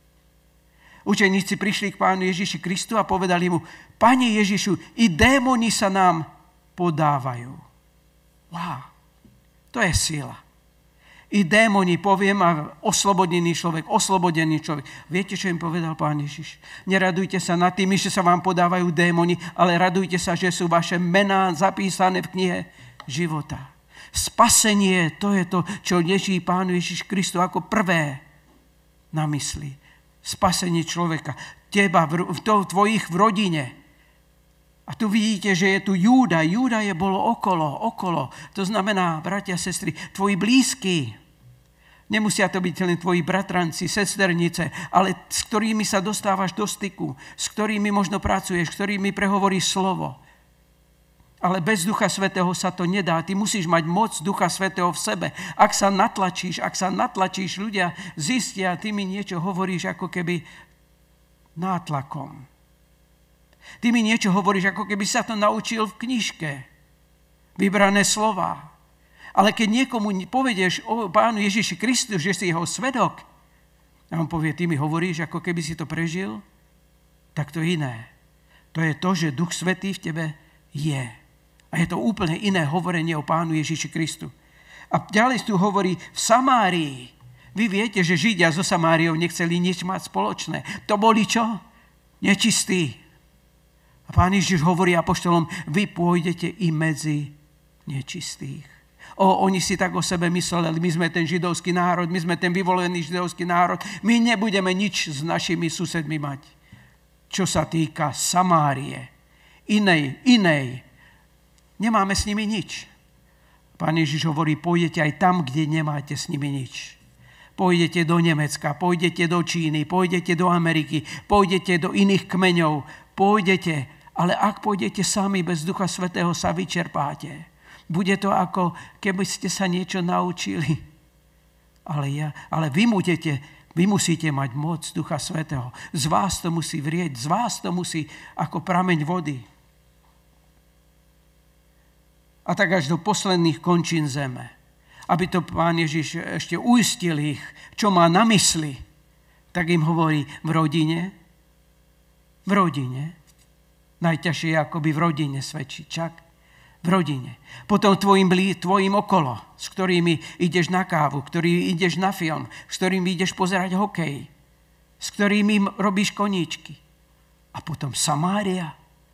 Učeníci prišli k Pánu Ježiši Kristu a povedali mu, Pane Ježišu, i démoni sa nám podávajú. Wow, to je sila. I démoni, poviem, a oslobodený človek. Viete, čo im povedal Pán Ježiš? Neradujte sa nad tými, že sa vám podávajú démoni, ale radujte sa, že sú vaše mená zapísané v knihe života. Spasenie, to je to, čo neží Pánu Ježiš Kristu ako prvé na mysli. Spasenie človeka. Teba, tvojich v rodine. A tu vidíte, že je tu Júda. Júda bolo okolo. To znamená, bratia a sestry, tvoji blízky. Nemusia to byť len tvoji bratranci, sesternice, ale s ktorými sa dostávaš do styku, s ktorými možno pracuješ, s ktorými prehovoríš slovo. Ale bez Ducha Svätého sa to nedá. Ty musíš mať moc Ducha Svätého v sebe. Ak sa natlačíš, ľudia zistia, ty mi niečo hovoríš ako keby nátlakom. Ty mi niečo hovoríš, ako keby sa to naučil v knižke. Vybrané slová. Ale keď niekomu povedieš o Pánu Ježiši Kristu, že si jeho svedok, a on povie, ty mi hovoríš, ako keby si to prežil, tak to je iné. To je to, že Duch Svätý v tebe je. A je to úplne iné hovorenie o Pánu Ježiši Kristu. A ďalej tu hovorí v Samárii. Vy viete, že Židia so Samáriou nechceli nič mať spoločné. To boli čo? Nečistí. A Pán Ježiš hovorí apoštolom, vy pôjdete i medzi nečistých. Oni si tak o sebe mysleli, my sme ten židovský národ, my sme ten vyvolený židovský národ, my nebudeme nič s našimi susedmi mať. Čo sa týka Samárie, inej, nemáme s nimi nič. Pán Ježiš hovorí, pôjdete aj tam, kde nemáte s nimi nič. Pôjdete do Nemecka, pôjdete do Číny, pôjdete do Ameriky, pôjdete do iných kmeňov, pôjdete, ale ak pôjdete sami bez Ducha Svätého, sa vyčerpáte. Bude to ako, keby ste sa niečo naučili. Ale vy musíte mať moc Ducha Svätého. Z vás to musí vrieť, z vás to musí ako prameň vody. A tak až do posledných končín zeme. Aby to Pán Ježiš ešte uistil ich, čo má na mysli, tak im hovorí v rodine. Najťažšie je akoby v rodine svedčiť, čak? V rodine. Potom tvojim okolo, s ktorými ideš na kávu, ktorými ideš na film, s ktorými ideš pozerať hokej, s ktorými robíš koníčky. A potom Samária.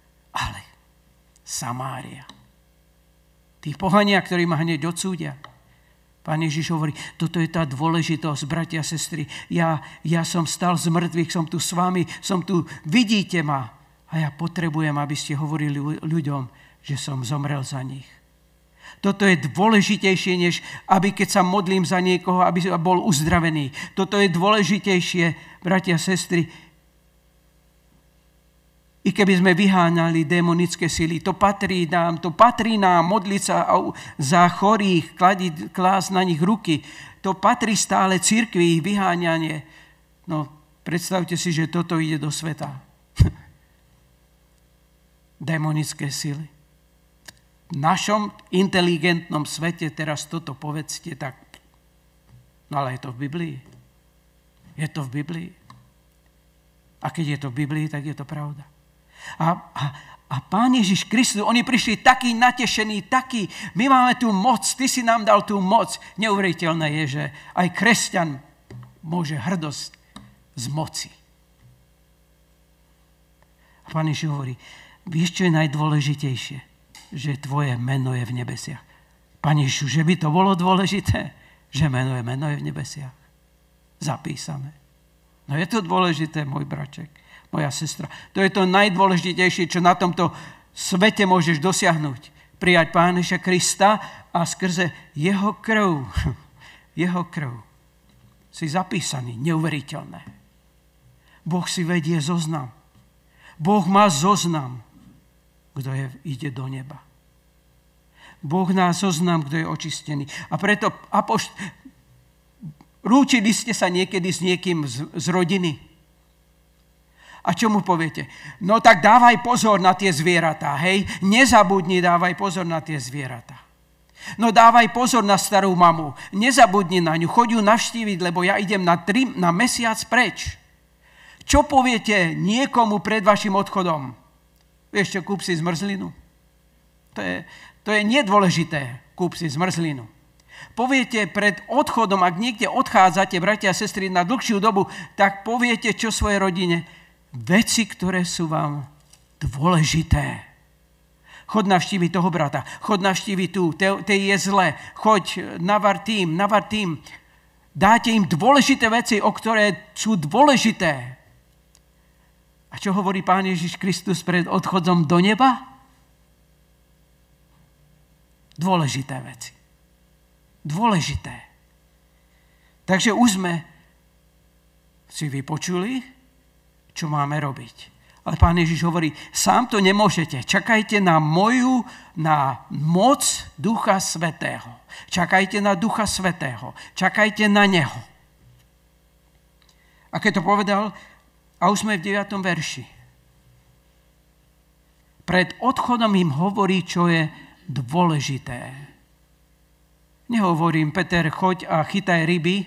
Tí pohania, ktorí ma hneď odsúdia. Pán Ježiš hovorí, toto je tá dôležitosť, bratia a sestry. Ja som stal z mŕtvych, som tu s vami, vidíte ma. A ja potrebujem, aby ste hovorili ľuďom, že som zomrel za nich. Toto je dôležitejšie, než aby keď sa modlím za niekoho, aby bol uzdravený. Toto je dôležitejšie, bratia a sestry. I keby sme vyháňali démonické sily, to patrí nám modliť sa za chorých, klásť na nich ruky. To patrí stále cirkvi, vyháňanie. No, predstavte si, že toto ide do sveta. Démonické sily. V našom inteligentnom svete teraz toto povedzte tak. No ale je to v Biblii. Je to v Biblii. A keď je to v Biblii, tak je to pravda. A Pán Ježiš Kristus, oni prišli takí natešení, takí. My máme tú moc, ty si nám dal tú moc. Neuveriteľné je, že aj kresťan môže hrdosť z moci. A Pán Ježiš hovorí, vieš, čo je najdôležitejšie? Že tvoje meno je v nebesiach. Pane Ježišu, že by to bolo dôležité, že meno je v nebesiach. Zapísané. No je to dôležité, môj braček, moja sestra. To je to najdôležitejšie, čo na tomto svete môžeš dosiahnuť. Prijať Pána Ježiša Krista a skrze jeho krv si zapísaný, neuveriteľné. Boh si vedie zoznam. Boh má zoznam, kto ide do neba. Boh má zoznam, kto je očistený. A preto rúčili ste sa niekedy s niekým z rodiny. A čo mu poviete? No tak dávaj pozor na tie zvieratá, hej? Nezabudni, dávaj pozor na tie zvieratá. No dávaj pozor na starú mamu. Nezabudni na ňu, choď ju navštíviť, lebo ja idem na mesiac preč. Čo poviete niekomu pred vašim odchodom? Vieš čo, kúp si zmrzlinu. To je nedôležité, kúp si zmrzlinu. Poviete pred odchodom, ak niekde odchádzate, bratia a sestry, na dlhšiu dobu, tak poviete čo svojej rodine? Veci, ktoré sú vám dôležité. Choď navštíviť toho brata, choď navštíviť tú, tej je zle, choď, navar tým. Dáte im dôležité veci, o ktoré sú dôležité. A čo hovorí Pán Ježiš Kristus pred odchodom do neba? Dôležité veci. Dôležité. Takže už sme si vypočuli, čo máme robiť. Ale Pán Ježiš hovorí, sám to nemôžete. Čakajte na moc Ducha Svätého. Čakajte na Ducha Svätého. Čakajte na Neho. A keď to povedal, a už sme v 9. verši. Pred odchodom im hovorí, čo je dôležité. Nehovorím, Peter, choď a chytaj ryby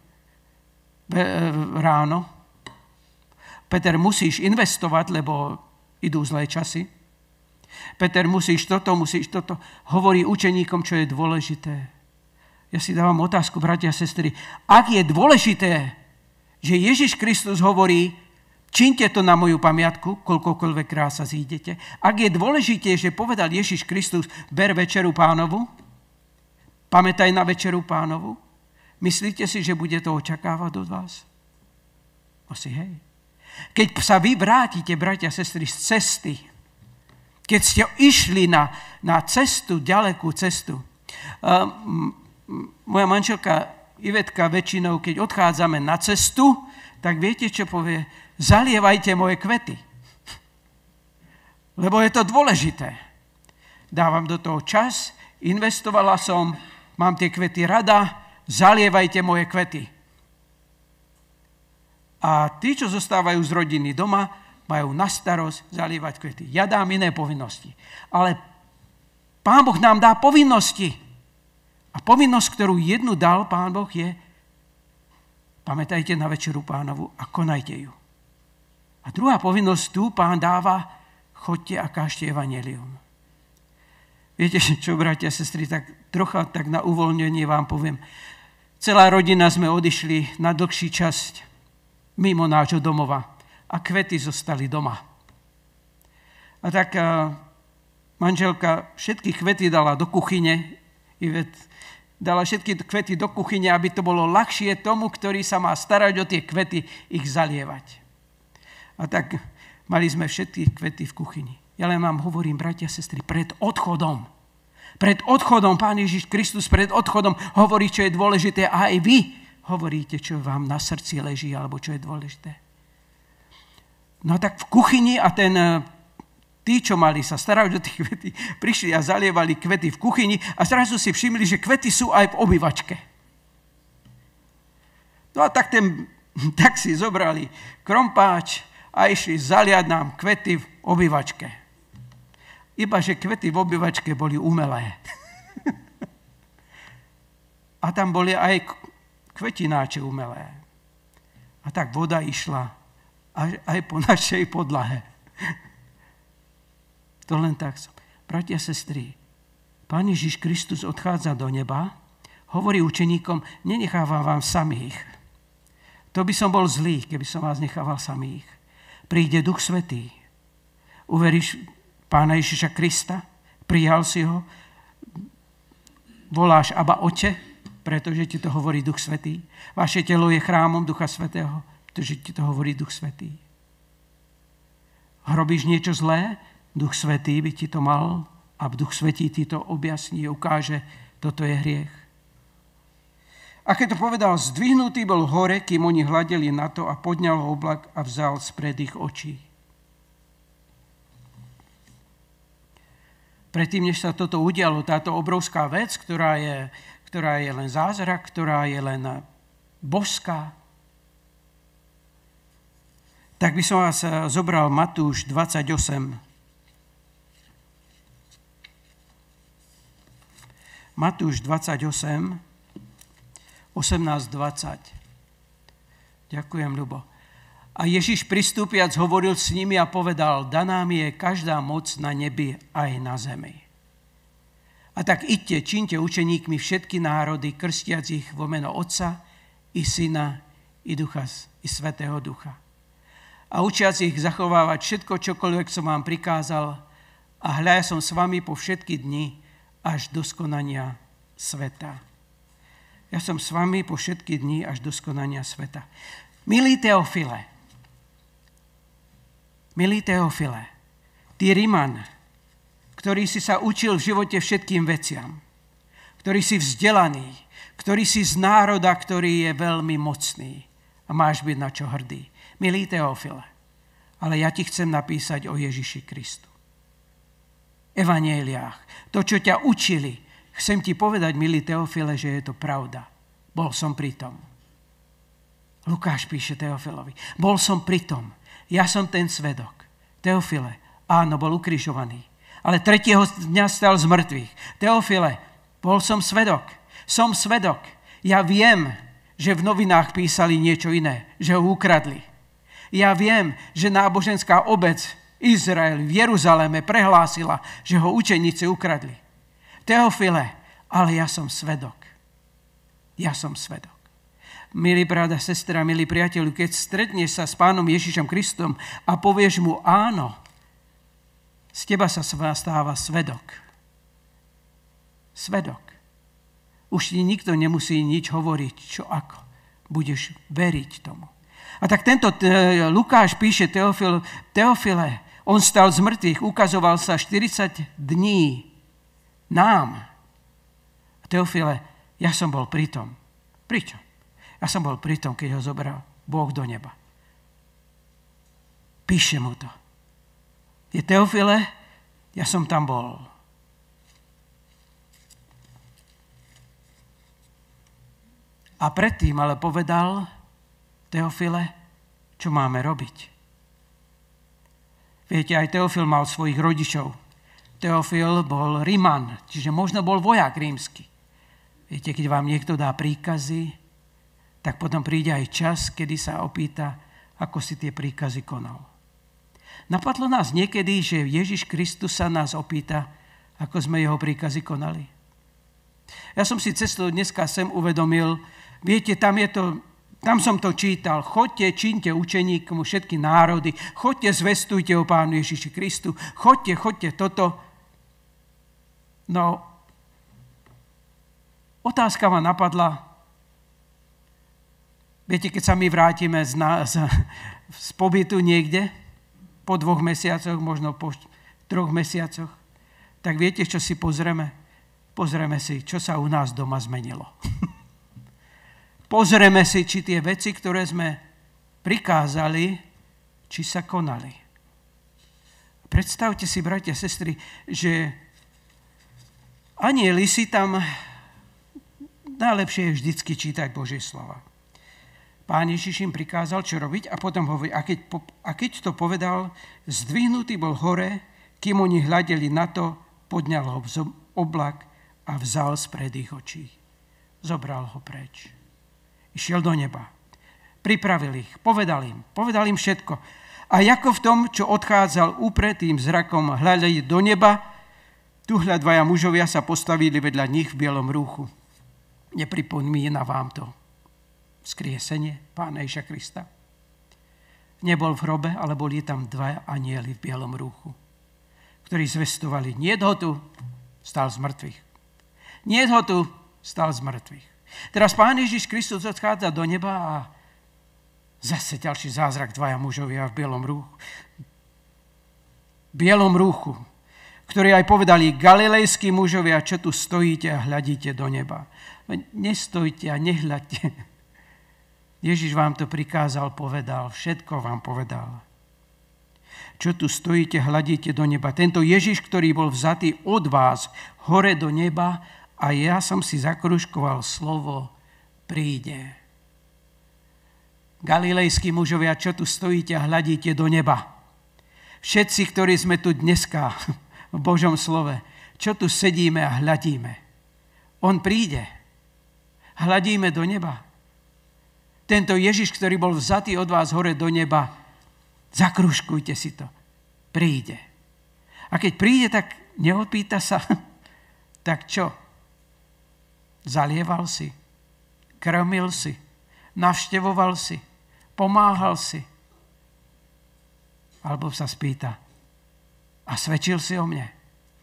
ráno. Peter, musíš investovať, lebo idú zlé časy. Peter, musíš toto. Hovorí učeníkom, čo je dôležité. Ja si dávam otázku, bratia a sestry. Ak je dôležité, že Ježiš Kristus hovorí, čínte to na moju pamiatku, koľkokoľvek krát sa zídete. Ak je dôležité, že povedal Ježiš Kristus, ber večeru Pánovu, pamätaj na večeru Pánovu, myslíte si, že bude to očakávať od vás? Asi hej. Keď sa vy vrátite, bratia a sestry, z cesty, keď ste išli na cestu, ďalekú cestu. Moja manželka Ivetka väčšinou, keď odchádzame na cestu, tak viete, čo povie? Zalievajte moje kvety. Lebo je to dôležité. Dávam do toho čas, investovala som, mám tie kvety rada, zalievajte moje kvety. A tí, čo zostávajú z rodiny doma, majú na starosť zalievať kvety. Ja dám iné povinnosti. Ale Pán Boh nám dá povinnosti. A povinnosť, ktorú jednu dal Pán Boh je, pamätajte na večeru Pánovu a konajte ju. A druhá povinnosť tu Pán dáva, choďte a kážte evanjelium. Viete, čo, bratia a sestry, tak trocha tak na uvoľnenie vám poviem. Celá rodina sme odišli na dlhší časť mimo nášho domova a kvety zostali doma. A tak manželka všetky kvety dala do kuchyne, dala všetky kvety do kuchyne, aby to bolo ľahšie tomu, ktorý sa má starať o tie kvety, ich zalievať. A tak mali sme všetky kvety v kuchyni. Ja len vám hovorím, bratia a sestry, pred odchodom, Pán Ježiš Kristus pred odchodom hovorí, čo je dôležité a aj vy hovoríte, čo vám na srdci leží alebo čo je dôležité. No tak v kuchyni a tí, čo mali sa starať o tie kvety, prišli a zalievali kvety v kuchyni a zrazu si všimli, že kvety sú aj v obývačke. No a tak si zobrali krompáč a išli zaliať nám kvety v obývačke. Iba, že kvety v obývačke boli umelé. A tam boli aj kvetináče umelé. A tak voda išla aj po našej podlahe. To len tak. Bratia, sestry, Pán Ježiš Kristus odchádza do neba, hovorí učeníkom, nenechávam vám samých. To by som bol zlý, keby som vás nechával samých. Príde Duch Svätý. Uveríš Pána Ježiša Krista, prijal si ho, voláš Abba Oče, pretože ti to hovorí Duch Svätý. Vaše telo je chrámom Ducha Svätého, pretože ti to hovorí Duch Svätý. Robíš niečo zlé, Duch Svätý by ti to mal a Duch Svätý ti to objasní, ukáže, toto je hriech. A keď to povedal, zdvihnutý bol hore, kým oni hľadeli na to a podňal oblak a vzal spred ich očí. Predtým, než sa toto udialo, táto obrovská vec, ktorá je len zázrak, ktorá je len božská, tak by som vás zobral Matúš 28. Matúš 28, 18-20. Ďakujem, Ľubo. A Ježiš pristúpiac hovoril s nimi a povedal, daná mi je každá moc na nebi aj na zemi. A tak idte, čiňte učeníkmi všetky národy, krstiac ich vo meno Otca i Syna i Svätého Ducha. A učiac ich zachovávať všetko, čokoľvek som vám prikázal, a hľa, ja som s vami po všetky dni až do skonania sveta. Ja som s vami po všetky dni až do skonania sveta. Milý Teofile, ty Riman, ktorý si sa učil v živote všetkým veciam, ktorý si vzdelaný, ktorý si z národa, ktorý je veľmi mocný a máš byť na čo hrdý. Milý Teofile, ale ja ti chcem napísať o Ježiši Kristu. Evanjeliách, to, čo ťa učili, chcem ti povedať, milý Teofile, že je to pravda. Bol som pri tom. Lukáš píše Teofilovi. Bol som pri tom. Ja som ten svedok. Teofile, áno, bol ukrižovaný. Ale 3. dňa stal z mŕtvych. Teofile, bol som svedok. Som svedok. Ja viem, že v novinách písali niečo iné. Že ho ukradli. Ja viem, že náboženská obec Izrael v Jeruzaleme prehlásila, že ho učeníci ukradli. Teofile, ale ja som svedok. Ja som svedok. Milý brat a sestra, milí priateľu, keď stretneš sa s Pánom Ježišom Kristom a povieš mu áno, z teba sa stáva svedok. Svedok. Už ti nikto nemusí nič hovoriť, čo ako. Budeš veriť tomu. A tak tento Lukáš píše Teofile, on stal z mŕtvych, ukazoval sa 40 dní nám. Teofile, ja som bol pri tom. Pričom? Ja som bol pri tom, keď ho zobral Boh do neba. Píše mu to. Je Teofile, ja som tam bol. A predtým ale povedal Teofile, čo máme robiť. Viete, aj Teofil mal svojich rodičov. Teofil bol Riman, čiže možno bol vojak rímsky. Viete, keď vám niekto dá príkazy, tak potom príde aj čas, kedy sa opýta, ako si tie príkazy konal. Napadlo nás niekedy, že Ježiš Kristus sa nás opýta, ako sme jeho príkazy konali. Ja som si cestou dneska sem uvedomil, viete, tam som to čítal, chodte, čiňte učeníkom všetky národy, chodte, zvestujte o Pánu Ježiši Kristu, chodte toto. No, otázka ma napadla. Viete, keď sa my vrátime z pobytu niekde, po 2 mesiacoch, možno po 3 mesiacoch, tak viete, čo si pozrieme? Pozrieme si, čo sa u nás doma zmenilo. Pozrieme si, či tie veci, ktoré sme prikázali, či sa konali. Predstavte si, bratia a sestry, že anjeli si tam, najlepšie je vždycky čítať Božie slova. Pán Ježiš im prikázal, čo robiť a potom hovorí, a keď to povedal, zdvihnutý bol hore, kým oni hľadeli na to, podňal ho oblak a vzal spred ich očí. Zobral ho preč. Išiel do neba. Pripravil ich, povedal im všetko. A ako v tom, čo odchádzal úpretým zrakom, hľadali do neba, tu dvaja mužovia sa postavili vedľa nich v bielom rúchu. Nepripomína vám to vzkriesenie Pána Ježiša Krista? Nebol v hrobe, ale boli tam 2 anjeli v bielom rúchu, ktorí zvestovali, niet ho tu, stal z mŕtvych. Niet ho tu, stal z mŕtvych. Teraz Pán Ježiš Kristus odchádza do neba a zase ďalší zázrak, 2 mužovia v bielom rúchu, ktorí aj povedali, galilejskí mužovia, čo tu stojíte a hľadíte do neba. Nestojte a nehľadte. Ježiš vám to prikázal, povedal, všetko vám povedal. Čo tu stojíte, hľadíte do neba. Tento Ježiš, ktorý bol vzatý od vás hore do neba, a ja som si zakružkoval slovo príde. Galilejskí mužovia, čo tu stojíte a hľadíte do neba. Všetci, ktorí sme tu dneska v Božom slove, čo tu sedíme a hľadíme. On príde. Hľadíme do neba. Tento Ježiš, ktorý bol vzatý od vás hore do neba, zakružkujte si to. Príde. A keď príde, tak neopýta sa, tak čo? Zalieval si, krmil si, navštevoval si, pomáhal si. Alebo sa spýta, a svedčil si o mne?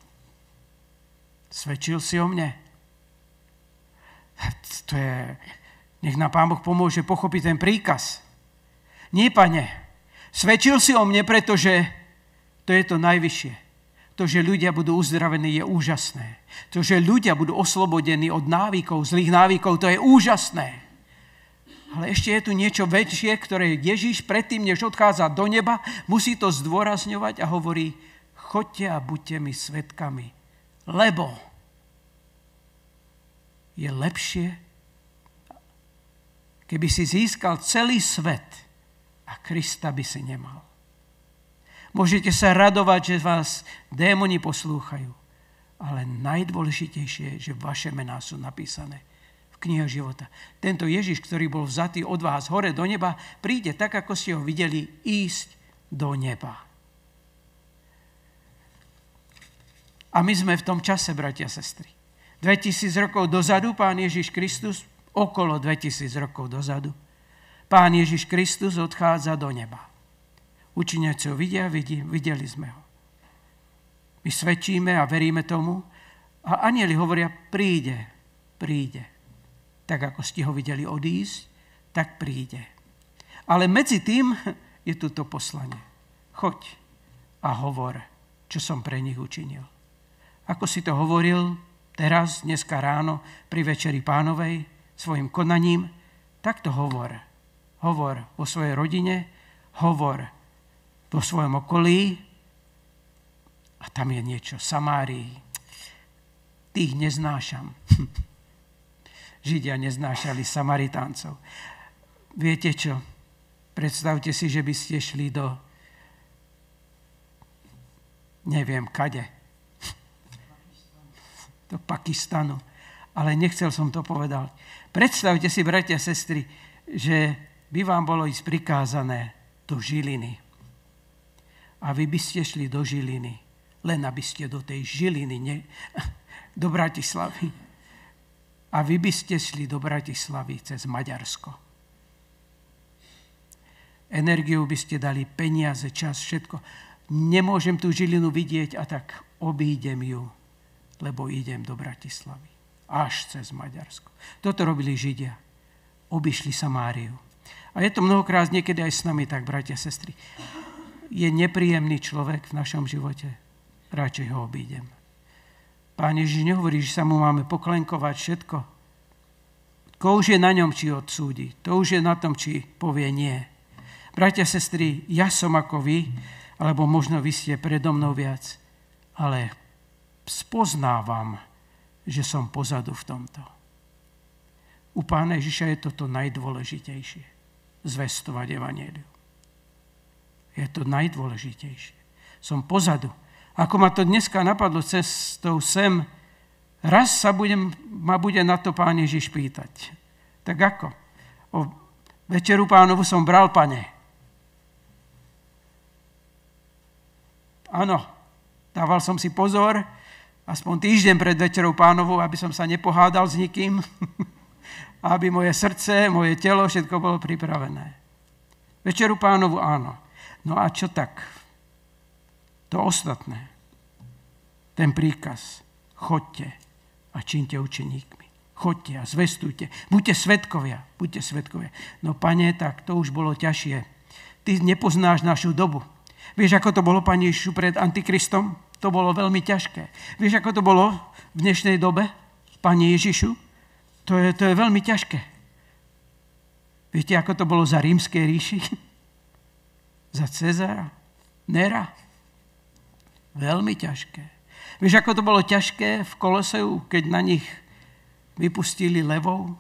Svedčil si o mne? To je, nech nám Pán Boh pomôže pochopiť ten príkaz. Nie, Pane, svedčil si o mne, pretože to je to najvyššie. To, že ľudia budú uzdravení, je úžasné. To, že ľudia budú oslobodení od návykov, zlých návykov, to je úžasné. Ale ešte je tu niečo väčšie, ktoré Ježiš predtým, než odchádza do neba, musí to zdôrazňovať a hovorí, choďte a buďte mi svedkami, lebo je lepšie, keby si získal celý svet a Krista by si nemal. Môžete sa radovať, že vás démoni poslúchajú, ale najdôležitejšie je, že vaše mená sú napísané v knihe života. Tento Ježiš, ktorý bol vzatý od vás hore do neba, príde tak, ako ste ho videli, ísť do neba. A my sme v tom čase, bratia a sestry. 2000 rokov dozadu, Pán Ježiš Kristus, okolo 2000 rokov dozadu, Pán Ježiš Kristus odchádza do neba. Učeníci ho videli sme ho. My svedčíme a veríme tomu a anjeli hovoria, príde. Tak ako ste ho videli odísť, tak príde. Ale medzi tým je tu to poslanie. Choď a hovor, čo som pre nich učinil. Ako si to hovoril teraz, dneska ráno, pri Večeri Pánovej, svojim konaním, tak to hovor. Hovor o svojej rodine, hovor vo svojom okolí a tam je niečo. Samárii. Tých neznášam. Židia neznášali Samaritáncov. Viete čo? Predstavte si, že by ste šli do neviem kade. Do Pakistanu. Ale nechcel som to povedať. Predstavte si, bratia a sestry, že by vám bolo ísť prikázané do Žiliny. A vy by ste šli do Žiliny, len aby ste do tej Žiliny, do Bratislavy. A vy by ste šli do Bratislavy cez Maďarsko. Energiu by ste dali, peniaze, čas, všetko. Nemôžem tú Žilinu vidieť a tak obídem ju, lebo idem do Bratislavy. Až cez Maďarsko. Toto robili Židia. Obišli Samáriu. A je to mnohokrát niekedy aj s nami tak, bratia, sestry. Je nepríjemný človek v našom živote. radšej ho obídem. Pán Ježiš nehovorí, že sa mu máme poklenkovať všetko. To už je na ňom, či odsúdi. To už je na tom, či povie nie. Bratia, sestry, ja som ako vy, alebo možno vy ste predo mnou viac, ale spoznávam, že som pozadu v tomto. U Pána Ježiša je toto najdôležitejšie. Zvestovať evanjelium. Je to najdôležitejšie. Som pozadu. Ako ma to dneska napadlo cestou sem, raz ma bude na to Pán Ježiš pýtať. Tak ako? O večeru Pánovu som bral, Pane. Áno, dával som si pozor, aspoň týždeň pred večerou Pánovu, aby som sa nepohádal s nikým, aby moje srdce, moje telo, všetko bolo pripravené. Večeru Pánovu áno. No a čo tak? To ostatné. Ten príkaz. Choďte a čiňte učeníkmi. Choďte a zvestujte. Buďte svedkovia. Buďte svedkovia. No, Pane, tak to už bolo ťažšie. Ty nepoznáš našu dobu. Vieš, ako to bolo, Pane Ježišu, pred Antikristom? To bolo veľmi ťažké. Vieš, ako to bolo v dnešnej dobe, Pane Ježišu? To je veľmi ťažké. Viete, ako to bolo za rímskej ríši? Za Cezara? Nera? Veľmi ťažké. Vieš, ako to bolo ťažké v Koloseu, keď na nich vypustili levov?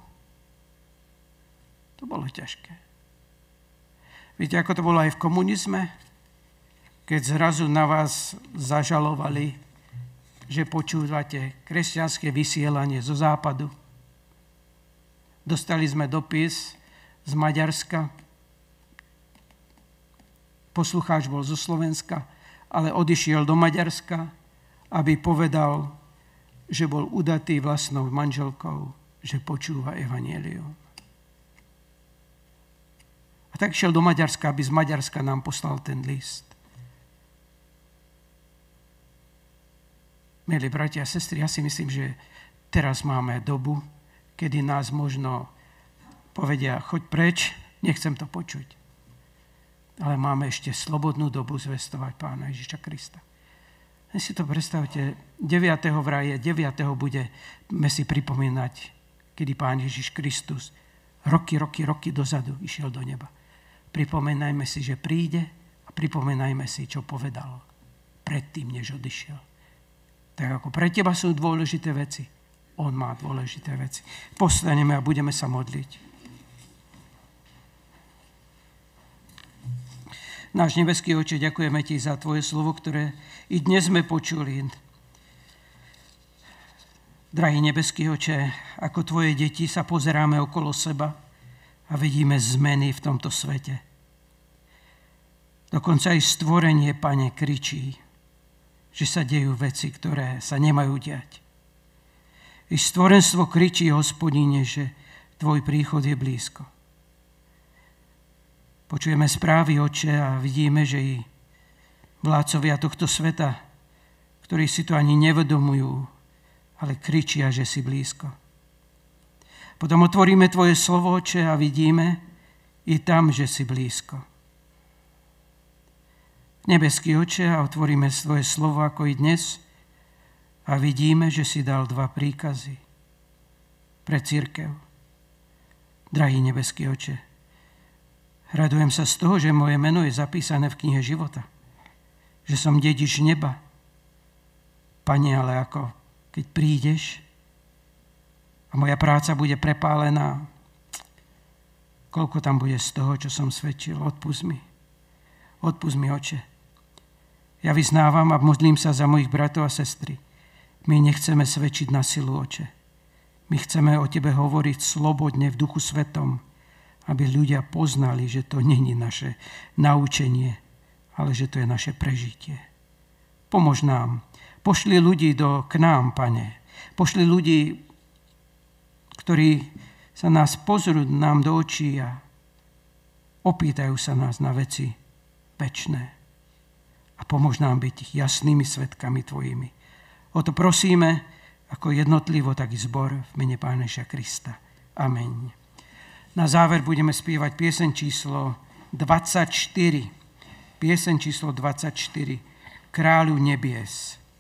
To bolo ťažké. Viete, ako to bolo aj v komunizme? Keď zrazu na vás zažalovali, že počúvate kresťanské vysielanie zo západu. Dostali sme dopis z Maďarska. Poslucháč bol zo Slovenska, ale odišiel do Maďarska, aby povedal, že bol udatý vlastnou manželkou, že počúva evanjelium. A tak šiel do Maďarska, aby z Maďarska nám poslal ten list. Milí bratia a sestry, ja si myslím, že teraz máme dobu, kedy nás možno povedia, choď preč, nechcem to počuť. Ale máme ešte slobodnú dobu zvestovať Pána Ježiša Krista. Vy si to predstavte, 9. vraje, 9. budeme si pripomínať, kedy Pán Ježiš Kristus roky dozadu išiel do neba. Pripomenajme si, že príde a pripomenajme si, čo povedal predtým, než odišiel. Tak ako pre teba sú dôležité veci, on má dôležité veci. Postaneme a budeme sa modliť. Náš nebeský Oče, ďakujeme Ti za Tvoje slovo, ktoré i dnes sme počuli. Drahý nebeský Oče, ako Tvoje deti sa pozeráme okolo seba a vidíme zmeny v tomto svete. Dokonca aj stvorenie, Pane, kričí, že sa dejú veci, ktoré sa nemajú diať. I stvorenstvo kričí, Hospodine, že Tvoj príchod je blízko. Počujeme správy, Oče, a vidíme, že i vládcovia tohto sveta, ktorí si to ani nevedomujú, ale kričia, že si blízko. Potom otvoríme Tvoje slovo, Oče, a vidíme i tam, že si blízko. Nebeský Oče, a otvoríme Tvoje slovo ako i dnes a vidíme, že si dal 2 príkazy pre cirkev. Drahý nebeský Oče, radujem sa z toho, že moje meno je zapísané v knihe života. Že som dedič neba. Pane, ale ako keď prídeš a moja práca bude prepálená, koľko tam bude z toho, čo som svedčil? Odpusť mi. Odpusť mi, Oče. Ja vyznávam a modlím sa za mojich bratov a sestry. My nechceme svedčiť na silu, Oče. My chceme o Tebe hovoriť slobodne v Duchu Svetom, aby ľudia poznali, že to není naše naučenie, ale že to je naše prežitie. Pomôž nám. Pošli ľudí k nám, Pane. Pošli ľudí, ktorí sa nás pozrú nám do očí a opýtajú sa nás na veci večné. A pomôž nám byť jasnými svedkami Tvojimi. O to prosíme, ako jednotlivo, tak i zbor v mene Pána Ježiša Krista. Amen. Na záver budeme spievať pieseň číslo 24. Pieseň číslo 24. Kráľu nebies.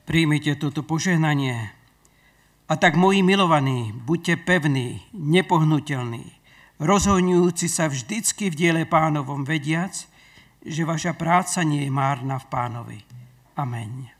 Príjmite toto požehnanie. A tak, moji milovaní, buďte pevní, nepohnutelní, rozhodňujúci sa vždycky v diele Pánovom, vediac, že vaša práca nie je márna v Pánovi. Amen.